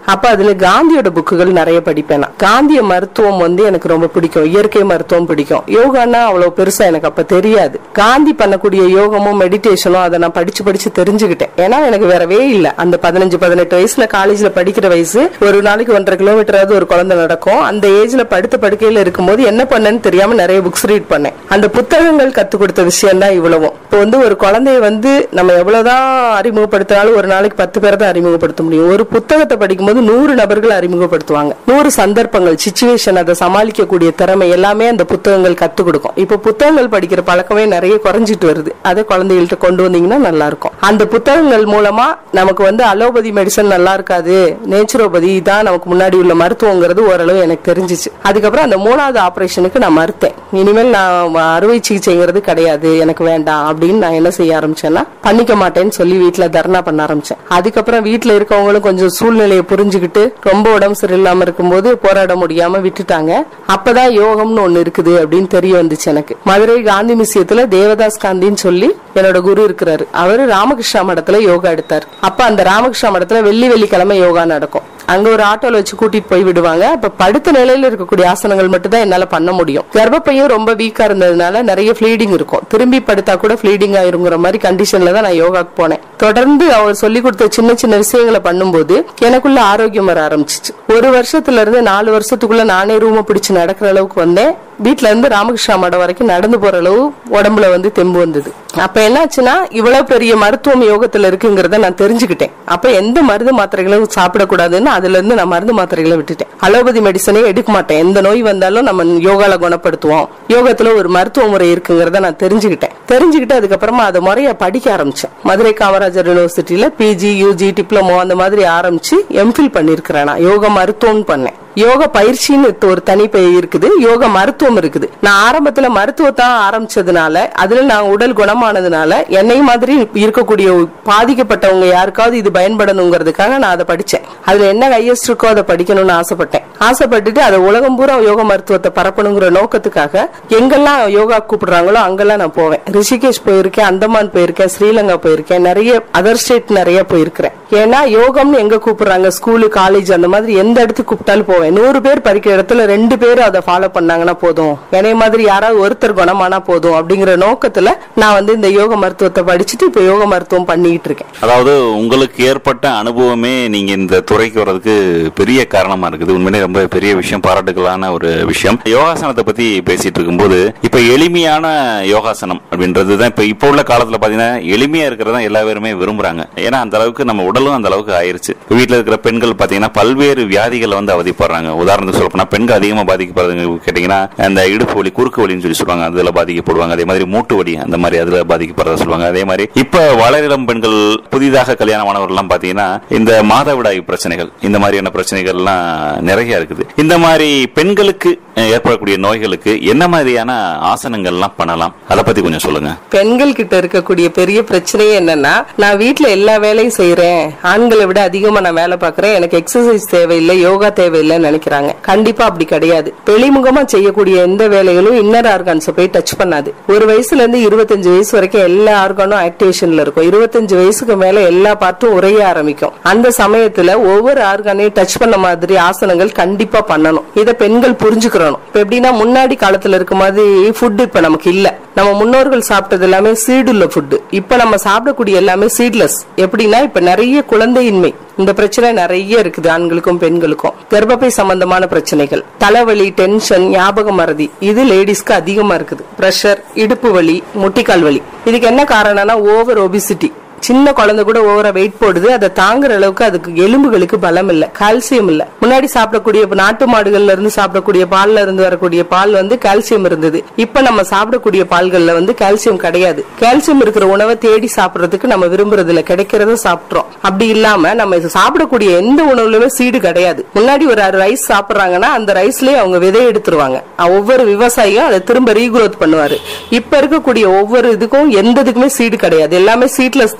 அப்ப அதுல காந்தியோட புக்குகள் நிறைய படிப்பேன். காந்திய மருத்துவம் வந்து எனக்கு ரொம்ப பிடிக்கும், இயற்கை மருத்துவம் பிடிக்கும். யோகான்னா அவ்வளவு பெருசா எனக்கு அப்ப தெரியாது. காந்தி பண்ணக்கூடிய யோகமும் மெடிடேஷனும் அதை நான் படிச்சு படிச்சு தெரிஞ்சுக்கிட்டேன். ஏன்னா எனக்கு வேறவே இல்ல. அந்த பதினஞ்சு பதினெட்டு வயசுல காலேஜ்ல படிக்கிற வயசு, ஒரு நாளைக்கு ஒன்றரை கிலோமீட்டராவது ஒரு குழந்தை நடக்கும். அந்த ஏஜ்ல படுத்த படுக்கையில இருக்கும்போது என்ன பண்ணேன்னு தெரியாம நிறைய புக்ஸ் ரீட் பண்ணேன். அந்த புத்தகங்கள் கத்து கொடுத்த விஷயம் தான் இவ்வளவும். இப்போ வந்து ஒரு குழந்தைய வந்து நம்ம எவ்வளவுதான் அறிமுகப்படுத்தினாலும் ஒரு நாளைக்கு பத்து பேரை தான் அறிமுகப்படுத்த முடியும். ஒரு புத்தகத்தை படிக்கும்போது நூறு நபர்கள் அறிமுகப்படுத்துவாங்க. நூறு சந்தர்ப்பங்கள், சிச்சுவேஷன், அதை சமாளிக்கக்கூடிய திறமை எல்லாமே அந்த புத்தகங்கள் கத்து கொடுக்கும். இப்ப புத்தகங்கள் படிக்கிற பழக்கமே நிறைய குறைஞ்சிட்டு வருது. அதை குழந்தைகள்ட்ட கொண்டு வந்தீங்கன்னா நல்லா இருக்கும். அந்த புத்தகங்கள் மூலமா நமக்கு வந்து அலோபதி மெடிசன் நல்லா இருக்காது, நேச்சுரோபதி தான் நமக்கு முன்னாடி உள்ள மருத்துவங்கிறது ஓரளவு எனக்கு தெரிஞ்சிச்சு. அதுக்கப்புறம் அந்த மூணாவது ஆபரேஷனுக்கு நான் மறுத்தேன். இனிமேல் நான் அறுவை சிகிச்சைங்கிறது கிடையாது, எனக்கு வேண்டாம் அப்படின்னு நான் என்ன செய்ய ஆரம்பிச்சேன்னா, பண்ணிக்க மாட்டேன்னு சொல்லி வீட்டுல தர்ணா பண்ண ஆரம்பிச்சேன். அதுக்கப்புறம் வீட்டுல இருக்கவங்களும் கொஞ்சம் சூழ்நிலையை புரிஞ்சுக்கிட்டு ரொம்ப உடம்பு சரியில்லாம இருக்கும்போது போராட முடியாம விட்டுட்டாங்க. அப்பதான் யோகம்னு ஒண்ணு இருக்குது அப்படின்னு தெரிய வந்துச்சு எனக்கு. மதுரை காந்தி மியூசியத்துல தேவதாஸ் காந்தின்னு சொல்லி என்னோட குரு இருக்கிறாரு. அவரு ராமகிருஷ்ணா மடத்துல யோகா எடுத்தாரு. அப்ப அந்த ராமகிருஷ்ணா மடத்துல வெள்ளி வெள்ளிக்கிழமை யோகா நடக்கும். அங்க ஒரு ஆட்டோல வச்சு கூட்டிட்டு போய் விடுவாங்க. அப்ப படுத்த நிலையில இருக்கக்கூடிய ஆசனங்கள் மட்டும் தான் என்னால பண்ண முடியும். கர்ப்பப்பையும் ரொம்ப வீக்கா இருந்ததுனால நிறைய ஃபிளீடிங் இருக்கும். திரும்பி படுத்தா கூட ஃபிளீடிங் ஆயிருங்கிற மாதிரி கண்டிஷன்ல தான் நான் யோகாக்கு போனேன். தொடர்ந்து அவர் சொல்லி கொடுத்த சின்ன சின்ன விஷயங்களை பண்ணும்போது எனக்குள்ள ஆரோக்கியம் வர ஆரம்பிச்சிச்சு. ஒரு வருஷத்துல இருந்து நாலு வருஷத்துக்குள்ள நானே ரூம பிடிச்சு நடக்கிற அளவுக்கு வந்தேன். வீட்டுல இருந்து ராமகிருஷ்ணா மடம் வரைக்கும் நடந்து போற அளவு உடம்புல வந்து தெம்பு வந்தது. அப்ப என்னாச்சுன்னா, இவ்வளவு பெரிய மருத்துவம் யோகத்துல இருக்குங்கிறத நான் தெரிஞ்சுக்கிட்டேன். அப்ப எந்த மருந்து மாத்திரைகளும் சாப்பிடக்கூடாதுன்னு அதுல இருந்து நான் மருந்து மாத்திரைகளை விட்டுட்டேன். அலோபதி மெடிசனே எடுக்க மாட்டேன். எந்த நோய் வந்தாலும் நம்ம யோகால குணப்படுத்துவோம், யோகத்துல ஒரு மருத்துவ முறை இருக்குங்கிறத நான் தெரிஞ்சுக்கிட்டேன். தெரிஞ்சுக்கிட்டு அதுக்கப்புறமா அதை முறைய படிக்க ஆரம்பிச்சேன். மதுரை காமராஜர் யூனிவர்சிட்டியில பிஜி, யூஜி, டிப்ளமோ அந்த மாதிரி ஆரம்பிச்சு எம்ஃபில் பண்ணிருக்கிறேன். நான் யோக மருத்துவம் பண்ணேன். யோக பயிற்சின்னு ஒரு தனி இருக்குது, யோக மருத்துவம் இருக்குது. நான் ஆரம்பத்துல மருத்துவத்தை ஆரம்பிச்சதுனால, அதுல நான் உடல் குணமானதுனால என்னை மாதிரி இருக்கக்கூடிய பாதிக்கப்பட்டவங்க யாருக்காவது இது பயன்படணுங்கிறதுக்காக நான் அதை படிச்சேன். அதுல என்ன ஹையஸ்ட் இருக்கோ அதை படிக்கணும்னு ஆசைப்பட்டேன். ஆசைப்பட்டுட்டு அதை உலகம் பூரா யோக மருத்துவத்தை பரப்பணுங்கிற நோக்கத்துக்காக எங்கெல்லாம் யோகா கூப்பிடுறாங்களோ அங்கெல்லாம் நான் போவேன். ரிஷிகேஷ் போயிருக்கேன், அந்தமான் போயிருக்கேன், ஸ்ரீலங்கா போயிருக்கேன், நிறைய அதர் ஸ்டேட் நிறைய போயிருக்கிறேன். ஏன்னா யோகம்னு எங்க கூப்பிடுறாங்க, ஸ்கூலு, காலேஜ், அந்த மாதிரி எந்த இடத்துக்கு கூப்பிட்டாலும் போவேன். நூறு பேர் படிக்கிற இடத்துல ரெண்டு பேரும் அதை ஃபாலோ பண்ணாங்கன்னா போதும், என்னை மாதிரி யாராவது ஒருத்தர் குணமானா போதும் அப்படிங்கிற நோக்கத்துல நான் வந்து இந்த யோக மருத்துவத்தை படிச்சுட்டு இப்ப யோக மருத்துவம் பண்ணிட்டு இருக்கேன்.
அதாவது உங்களுக்கு ஏற்பட்ட அனுபவமே நீங்க இந்த துறைக்கு வர்றதுக்கு பெரிய காரணமா இருக்குது. உண்மையிலே ரொம்ப பெரிய விஷயம், பாராட்டுகளான ஒரு விஷயம். யோகாசனத்தை பத்தி பேசிட்டு இருக்கும்போது இப்ப எளிமையான யோகாசனம் அப்படின்றதுதான் இப்ப இப்ப உள்ள காலத்துல பாத்தீங்கன்னா எளிமையா இருக்கிறதா எல்லா பேருமே விரும்புறாங்க. ஏன்னா அந்த அளவுக்கு நம்ம உடலும் அந்த அளவுக்கு ஆயிருச்சு. வீட்டுல இருக்கிற பெண்கள் பாத்தீங்கன்னா பல்வேறு வியாதிகள் வந்து அவதிப்படுறாங்க. உதாரணத்துக்கு சொல்ல போனா பெண்கள் அதிகமா பாதிக்கப்படுறது கேட்டீங்கன்னா அந்த இடுப்பு வலி, குறுக்கு வலின்னு சொல்லி சொல்லுவாங்க, அதுல பாதிக்கப்படுவாங்க. அதே மாதிரி மூட்டு வலி அந்த மாதிரி அதுல பாதிக்கப்படுறத சொல்லுவாங்க. அதே மாதிரி இப்ப வளரிளம் பெண்கள், புதிதாக கல்யாணமானவர்கள் எல்லாம் பாத்தீங்கன்னா இந்த மாதவிடாய் பிரச்சனைகள், இந்த மாதிரியான பிரச்சனைகள் எல்லாம் நிறைய இருக்குது. இந்த மாதிரி பெண்களுக்கு ஏற்படக்கூடிய நோய்களுக்கு என்ன மாதிரியான ஆசனங்கள் எல்லாம் பண்ணலாம், அதை பத்தி கொஞ்சம் சொல்லுங்க.
பெண்கள் கிட்ட இருக்கக்கூடிய பெரிய பிரச்சனையே என்னன்னா, நான் வீட்டுல எல்லா வேலையும் செய்யறேன், ஆண்களை விட அதிகமா நான் வேலை பாக்குறேன், எனக்கு எக்ஸசைஸ் தேவையில்லை, யோகா தேவையில்லைன்னு நினைக்கிறாங்க. கண்டிப்பா அப்படி கிடையாது. வெளிமுகமா செய்யக்கூடிய எந்த வேலைகளும் இன்னர் ஆர்கான்ஸை போய் டச் பண்ணாது. ஒரு வயசுல இருந்து இருபத்தஞ்சு வயசு வரைக்கும் எல்லா ஆர்கானும் ஆக்டிவேஷன்ல இருக்கும். இருபத்தஞ்சு வயசுக்கு மேல எல்லா பார்ட்டும் உரைய ஆரம்பிக்கும். அந்த சமயத்துல ஒவ்வொரு ஆர்கானையும் டச் பண்ண மாதிரி ஆசனங்கள் கண்டிப்பா பண்ணணும். இதை பெண்கள் புரிஞ்சுக்கிறோம். இப்ப எப்படின்னா, முன்னாடி காலத்துல இருக்க மாதிரி ஃபுட் இப்ப நமக்கு இல்ல. நம்ம முன்னோர்கள் சாப்பிட்டது எல்லாமே சீடுள்ள ஃபுட். இப்ப நம்ம சாப்பிடக்கூடிய எல்லாமே சீட்லெஸ். எப்படின்னா, இப்ப நிறைய குழந்தையின்மை இந்த பிரச்சனை நிறைய இருக்குது, ஆண்களுக்கும் பெண்களுக்கும். கர்ப்பப்பை சம்பந்தமான பிரச்சனைகள், தலைவலி, டென்ஷன், ஞாபக மறதி, இது லேடிஸ்க்கு அதிகமா இருக்குது. பிரஷர், இடுப்பு வலி, முட்டிக்கால் வலி. இதுக்கு என்ன காரணம்னா ஓவர் ஒபிசிட்டி. சின்ன குழந்தை கூட ஓவரா வெயிட் போடுது. அதை தாங்குற அளவுக்கு அதுக்கு எலும்புகளுக்கு பலம் இல்ல, கால்சியம் இல்ல. முன்னாடி சாப்பிடக்கூடிய நாட்டு மாடுகள்ல இருந்து சாப்பிடக்கூடிய பால்ல இருந்து வரக்கூடிய பால் வந்து கால்சியம் இருந்தது. இப்ப நம்ம சாப்பிடக்கூடிய பால்கள்ல வந்து கால்சியம் கிடையாது. கால்சியம் இருக்கிற உணவை தேடி சாப்பிடறதுக்கு நம்ம விரும்புறது இல்ல, கிடைக்கிறத சாப்பிட்றோம். அப்படி இல்லாம நம்ம சாப்பிடக்கூடிய எந்த உணவுலயுமே சீடு கிடையாது. முன்னாடி ஒரு ரைஸ் சாப்பிடுறாங்கன்னா அந்த ரைஸ்லயே அவங்க விதை எடுத்துருவாங்க. ஒவ்வொரு விவசாயியும் அதை திரும்ப ரீக்ரோத் பண்ணுவாரு. இப்ப இருக்கக்கூடிய ஒவ்வொரு இதுக்கும் எந்த இதுக்குமே சீடு கிடையாது. எல்லாமே சீட்லெஸ் தான்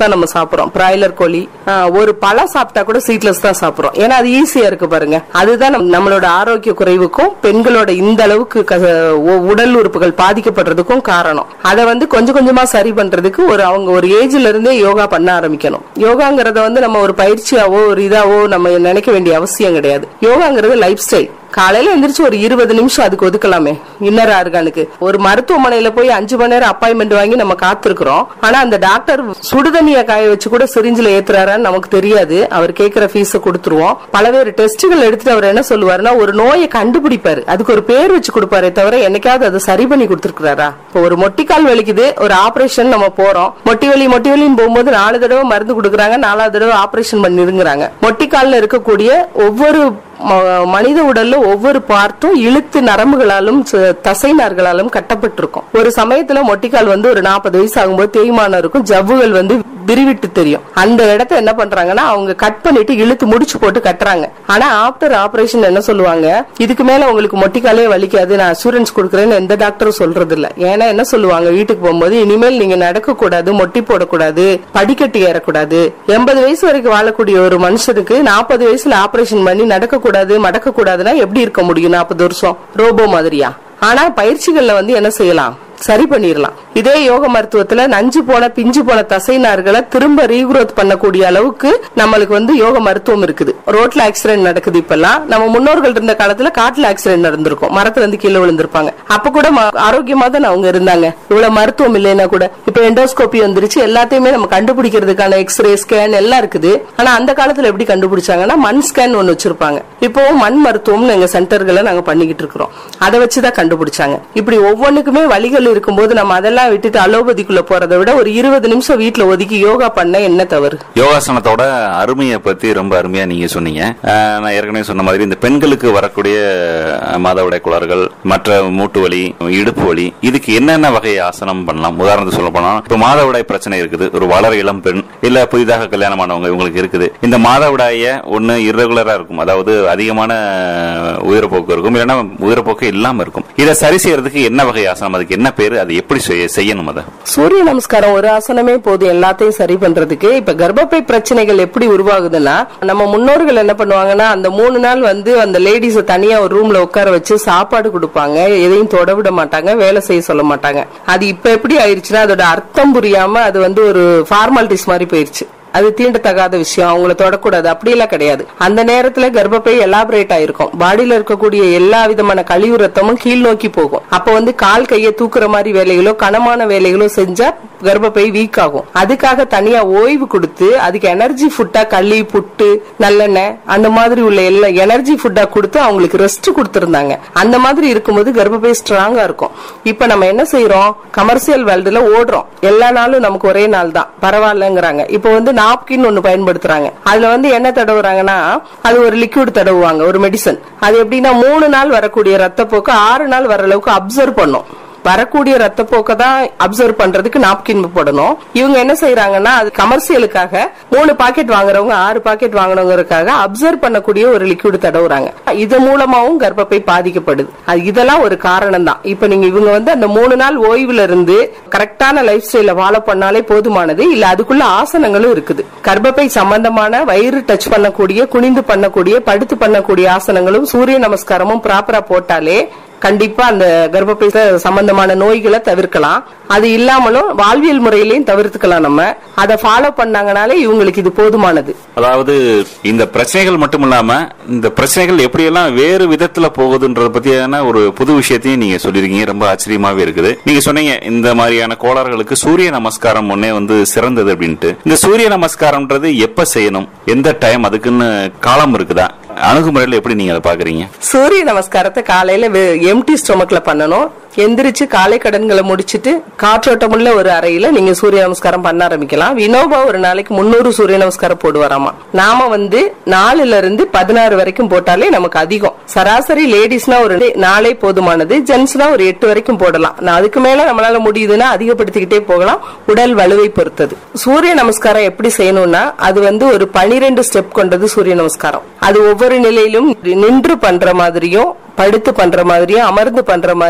தான் நம்ம சாப்பிடுறோம். பிராய்லர் கோழி ஒரு பழம் சாப்பிட்டா கூட சீட்லெஸ் தான் சாப்பிடுறோம். ஏன்னா அது ஈஸியா இருக்கு பாருங்க. அதுதான் நம்மளோட ஆரோக்கிய குறைவுக்கும் பெண்களோட இந்த அளவுக்கு உடல் உறுப்புகள் பாதிக்கப்படுறதுக்கும் காரணம். அதை வந்து கொஞ்சம் கொஞ்சமா சரி பண்றதுக்கு ஒரு அவங்க ஒரு ஏஜ்ல இருந்தே யோகா பண்ண ஆரம்பிக்கணும். யோகாங்கிறத வந்து நம்ம ஒரு பயிற்சியாவோ ஒரு இதாவோ நம்ம நினைக்க வேண்டிய அவசியம் கிடையாது. யோகாங்கிறது லைஃப் ஸ்டைல். காலையில எந்திரிச்சு ஒரு இருபது நிமிஷம் அதுக்கு ஒதுக்கலாமே. இன்னர் ஆர்கானுக்கு ஒரு மருத்துவமனையில போய் அஞ்சு மணி நேரம் அப்பாயின்மெண்ட் வாங்கி நம்ம காத்திருக்கிறோம். ஆனா அந்த டாக்டர் சுடுதண்ணிய காய வச்சு கூட சிரிஞ்சில ஏத்துறாரான்னு நமக்கு தெரியாது. அவர் கேட்கிற ஃபீஸ கொடுத்துருவோம். பலவேறு டெஸ்டுகள் எடுத்துட்டு அவர் என்ன சொல்லுவாருன்னா ஒரு நோயை கண்டுபிடிப்பாரு, அதுக்கு ஒரு பேர் வச்சு கொடுப்பாரே தவிர என்னைக்காவது அதை சரி பண்ணி கொடுத்துருக்காரா? இப்போ ஒரு மொட்டிக்கால் வலிக்குது, ஒரு ஆபரேஷன் நம்ம போறோம். மொட்டி வலி மொட்டி வலின்னு போகும்போது நாலு தடவை மருந்து கொடுக்குறாங்க, நாலாவது தடவை ஆபரேஷன் பண்ணிருங்கிறாங்க. மொட்டிக்கால்ல இருக்கக்கூடிய ஒவ்வொரு மனித உடல்ல ஒவ்வொரு பார்ட்டும் இழுத்து நரம்புகளாலும் தசைநார்களாலும் கட்டப்பட்டிருக்கும். ஒரு சமயத்துல மொட்டிக்கால் வந்து ஒரு நாற்பது வயசு ஆகும்போது தேய்மானம் இருக்கும், ஜவ்வுகள் வந்து விரிவிட்டு தெரியும். அந்த இடத்த என்ன பண்றாங்கன்னா அவங்க கட் பண்ணிட்டு இழுத்து முடிச்சு போட்டு கட்டுறாங்க. ஆனா ஆப்டர் ஆபரேஷன் என்ன சொல்லுவாங்க, இதுக்கு மேல உங்களுக்கு மொட்டிக்காலே வலிக்காது, நான் அசூரன்ஸ் கொடுக்கறேன்னு எந்த டாக்டரும் சொல்றது இல்ல. ஏன்னா என்ன சொல்லுவாங்க, வீட்டுக்கு போகும்போது இனிமேல் நீங்க நடக்க கூடாது, மொட்டி போடக்கூடாது, படிக்கட்டு ஏறக்கூடாது. எண்பது வயசு வரைக்கும் வாழக்கூடிய ஒரு மனுஷனுக்கு நாற்பது வயசுல ஆபரேஷன் பண்ணி நடக்க கூடாது மடக்க கூடாதுன்னா எப்படி இருக்க முடியும் நாற்பது வருஷம் ரோபோ மாதிரியா? ஆனா பயிற்சிகள்ல வந்து என்ன செய்யலாம், சரி பண்ணிடலாம். இதே யோக மருத்துவத்துல நஞ்சு போன பிஞ்சு போன தசைநார்களை திரும்ப ரீக்ரோத் பண்ணக்கூடிய அளவுக்கு நம்மளுக்கு வந்து யோக மருத்துவம் இருக்குது. ரோட்ல ஆக்சிடென்ட் நடக்குது இப்பெல்லாம். நம்ம முன்னோர்கள் இருந்த காலத்துல காட்டுல ஆக்சிடென்ட் நடந்திருக்கும், மரத்துல இருந்து கீழே விழுந்திருப்பாங்க. அப்ப கூட ஆரோக்கியமா தான் அவங்க இருந்தாங்க. இவ்வளவு மருத்துவம் இல்லைன்னா கூட இப்ப எண்டோஸ்கோபி வந்துருச்சு, எல்லாத்தையுமே நம்ம கண்டுபிடிக்கிறதுக்கான எக்ஸ்ரே ஸ்கேன் எல்லாம் இருக்குது. ஆனா அந்த காலத்துல எப்படி கண்டுபிடிச்சாங்கன்னா மண் ஸ்கேன் ஒண்ணு வச்சிருப்பாங்க. இப்போ மண் மருத்துவம் எங்க சென்டர்களை நாங்க பண்ணிக்கிட்டு இருக்கிறோம். அதை வச்சுதான் கண்டுபிடிச்சாங்க. இப்படி ஒவ்வொன்றுக்குமே வழிகள் இருக்கும்போது நம்ம அதெல்லாம் விட்டுட்டு அலோபதிக்குள்ள போறதை விட ஒரு இருபது நிமிஷம் வீட்டுல ஒதுக்கி யோகா பண்ண என்ன தவறு?
யோகாசனத்தோட அருமையை பத்தி ரொம்ப அருமையா நீங்க சொன்னீங்க. நான் ஏற்கனவே சொன்ன மாதிரி இந்த பெண்களுக்கு வரக்கூடிய மாதவிடாய் குளறுகள், மற்ற மூட்டு வலி, இடுப்பு வலி, இதுக்கு என்னென்ன வகை ஆசனம் பண்ணலாம்? உதாரணத்துக்கு சொல்ல போனா இப்ப மாதவிடாய் பிரச்சனை இருக்குது, ஒரு வளர இளம் பெண் இல்ல புதிதாக கல்யாணமானவங்க இவங்களுக்கு இருக்குது. இந்த மாதவிடாய ஒண்ணு இர்ரெகுலரா இருக்கும், அதாவது அதிகமான உயிரப்போக்கு இருக்கும், இல்லைன்னா உயிரப்போக்கு இல்லாம இருக்கும். இதை சரி செய்யறதுக்கு என்ன வகை ஆசனம், அதுக்கு என்ன பேரு, அது எப்படி செய்யணும்? அத
சூரிய நமஸ்காரம் ஒரு ஆசனமே போதும் எல்லாத்தையும் சரி பண்றதுக்கு. இப்ப கர்ப்பப்பை பிரச்சனைகள் எப்படி உருவாகுதுன்னா நம்ம முன்னோர்கள் என்ன பண்ணுவாங்கன்னா அந்த மூணு நாள் வந்து அந்த லேடிஸ தனியா ஒரு ரூம்ல உட்கார வச்சு சாப்பாடு கொடுப்பாங்க, எதையும் தொட விட மாட்டாங்க, வேலை செய்ய சொல்ல மாட்டாங்க. அது இப்ப எப்படி ஆயிடுச்சுன்னா அதோட அர்த்தம் புரியாம அது வந்து ஒரு ஃபார்மாலிட்டிஸ் மாதிரி போயிருச்சு. அது தீண்டத்தகாத விஷயம், அவங்கள தொடக்கூடாது அப்படி எல்லாம் கிடையாது. அந்த நேரத்துல கர்ப்பப்பை எலாபரேட் ஆயிருக்கும். பாடியில இருக்கக்கூடிய எல்லா விதமான கழிவு ரத்தமும் கீழ் நோக்கி போகும். அப்ப வந்து கால் கையை தூக்குற மாதிரி வேலைகளோ கனமான வேலைகளோ செஞ்சா கர்ப்பப்பை வீக் ஆகும். அதுக்காக தனியா ஓய்வு கொடுத்து அதுக்கு எனர்ஜி ஃபுட்டா களி, புட்டு, நல்லெண்ணெய் அந்த மாதிரி உள்ள எல்லா எனர்ஜி ஃபுட்டா கொடுத்து அவங்களுக்கு ரெஸ்ட் கொடுத்திருந்தாங்க. அந்த மாதிரி இருக்கும்போது கர்ப்பப்பை ஸ்ட்ராங்கா இருக்கும். இப்ப நம்ம என்ன செய்யறோம், கமர்சியல் வேர்ல்டுல ஓடுறோம். எல்லா நாளும் நமக்கு ஒரே நாள் தான் பரவாயில்லங்கிறாங்க. இப்ப வந்து நாப்கின் ஒண்ணு பயன்படுத்துறாங்க. அதுல வந்து என்ன தடவுறாங்கன்னா அது ஒரு லிக்விட் தடவுவாங்க, ஒரு மெடிசன். அது எப்படின்னா மூணு நாள் வரக்கூடிய ரத்தப்போக்கு ஆறு நாள் வர அளவுக்கு அப்சர்வ் பண்ணும். வரக்கூடிய ரத்தப்போக்க தான் அப்சர்வ் பண்றதுக்கு நாப்கின் போடணும். இவங்க என்ன செய்யறாங்கன்னா அது கமர்சியலுக்காக மூணு பாக்கெட் வாங்குறவங்க ஆறு பாக்கெட் வாங்குறவங்களுக்காக அப்சர்வ் பண்ணக்கூடிய ஒரு லிக்விட் தடவுறாங்க. இது மூலமாவும் கர்ப்பப்பை பாதிக்கப்படுது. இதெல்லாம் ஒரு காரணம் தான். இப்ப நீங்க இவங்க வந்து அந்த மூணு நாள் ஓய்வுல இருந்து கரெக்டான லைஃப் ஸ்டைல ஃபாலோ பண்ணாலே போதுமானது. இல்ல அதுக்குள்ள ஆசனங்களும் இருக்குது. கர்ப்பப்பை சம்பந்தமான வயிறு டச் பண்ணக்கூடிய, குனிந்து பண்ணக்கூடிய, படுத்து பண்ணக்கூடிய ஆசனங்களும் சூரிய நமஸ்காரமும் ப்ராப்பரா போட்டாலே கண்டிப்பா அந்த கர்ப்பப்பை சம்பந்தமான நோய்களை தவிர்க்கலாம். அது இல்லாமலும் வாழ்வியல் முறையிலையும் தவிர்த்துக்கலாம். நம்ம அதை ஃபாலோ பண்ணாங்கனாலே இவங்களுக்கு இது போதுமானது.
அதாவது இந்த பிரச்சனைகள் மட்டும் இல்லாம இந்த பிரச்சனைகள் எப்படியெல்லாம் வேறு விதத்துல போகுதுன்றத பத்தியான ஒரு புது விஷயத்தையும் நீங்க சொல்லிருக்கீங்க. ரொம்ப ஆச்சரியமாவே இருக்குது. நீங்க சொன்னீங்க இந்த மாதிரியான கோளாறுகளுக்கு சூரிய நமஸ்காரம் ஒன்னே வந்து சிறந்தது அப்படின்ட்டு. இந்த சூரிய நமஸ்காரம்ன்றது எப்ப செய்யணும், எந்த டைம், அதுக்குன்னு காலம் இருக்குதா? அணுகுமுறையில எப்படி நீங்க அதை பாக்குறீங்க?
சூரிய நமஸ்காரத்தை காலையில எம்டி ஸ்டொமக்ல பண்ணணும். எந்திரிச்சு காலை கடன்களை முடிச்சிட்டு காற்றோட்டமுள்ள ஒரு அறையில நீங்க சூரிய நமஸ்காரம் பண்ண ஆரம்பிக்கலாம். வினோபா ஒரு நாளைக்கு முன்னூறு சூரிய நமஸ்காரம் போடுவாராமா. நாம வந்து நாலுல இருந்து பதினாறு வரைக்கும் போட்டாலே நமக்கு அதிகம். சராசரி லேடிஸ்னா ஒரு நாளே போதுமானது, ஜென்ஸ்னா ஒரு எட்டு வரைக்கும் போடலாம். அதுக்கு மேல நம்மளால முடியுதுன்னா அதிகப்படுத்திக்கிட்டே போகலாம், உடல் வலுவை பொறுத்தது. சூரிய நமஸ்காரம் எப்படி செய்யணும்னா அது வந்து ஒரு பனிரெண்டு ஸ்டெப் கொண்டது சூரிய நமஸ்காரம். அது ஒவ்வொரு நிலையிலும் நின்று பண்ற மாதிரியும், படுத்து பண்ற மாதிரியும், அமர்ந்து பண்ற மாதிரியும், நிமிர்ந்து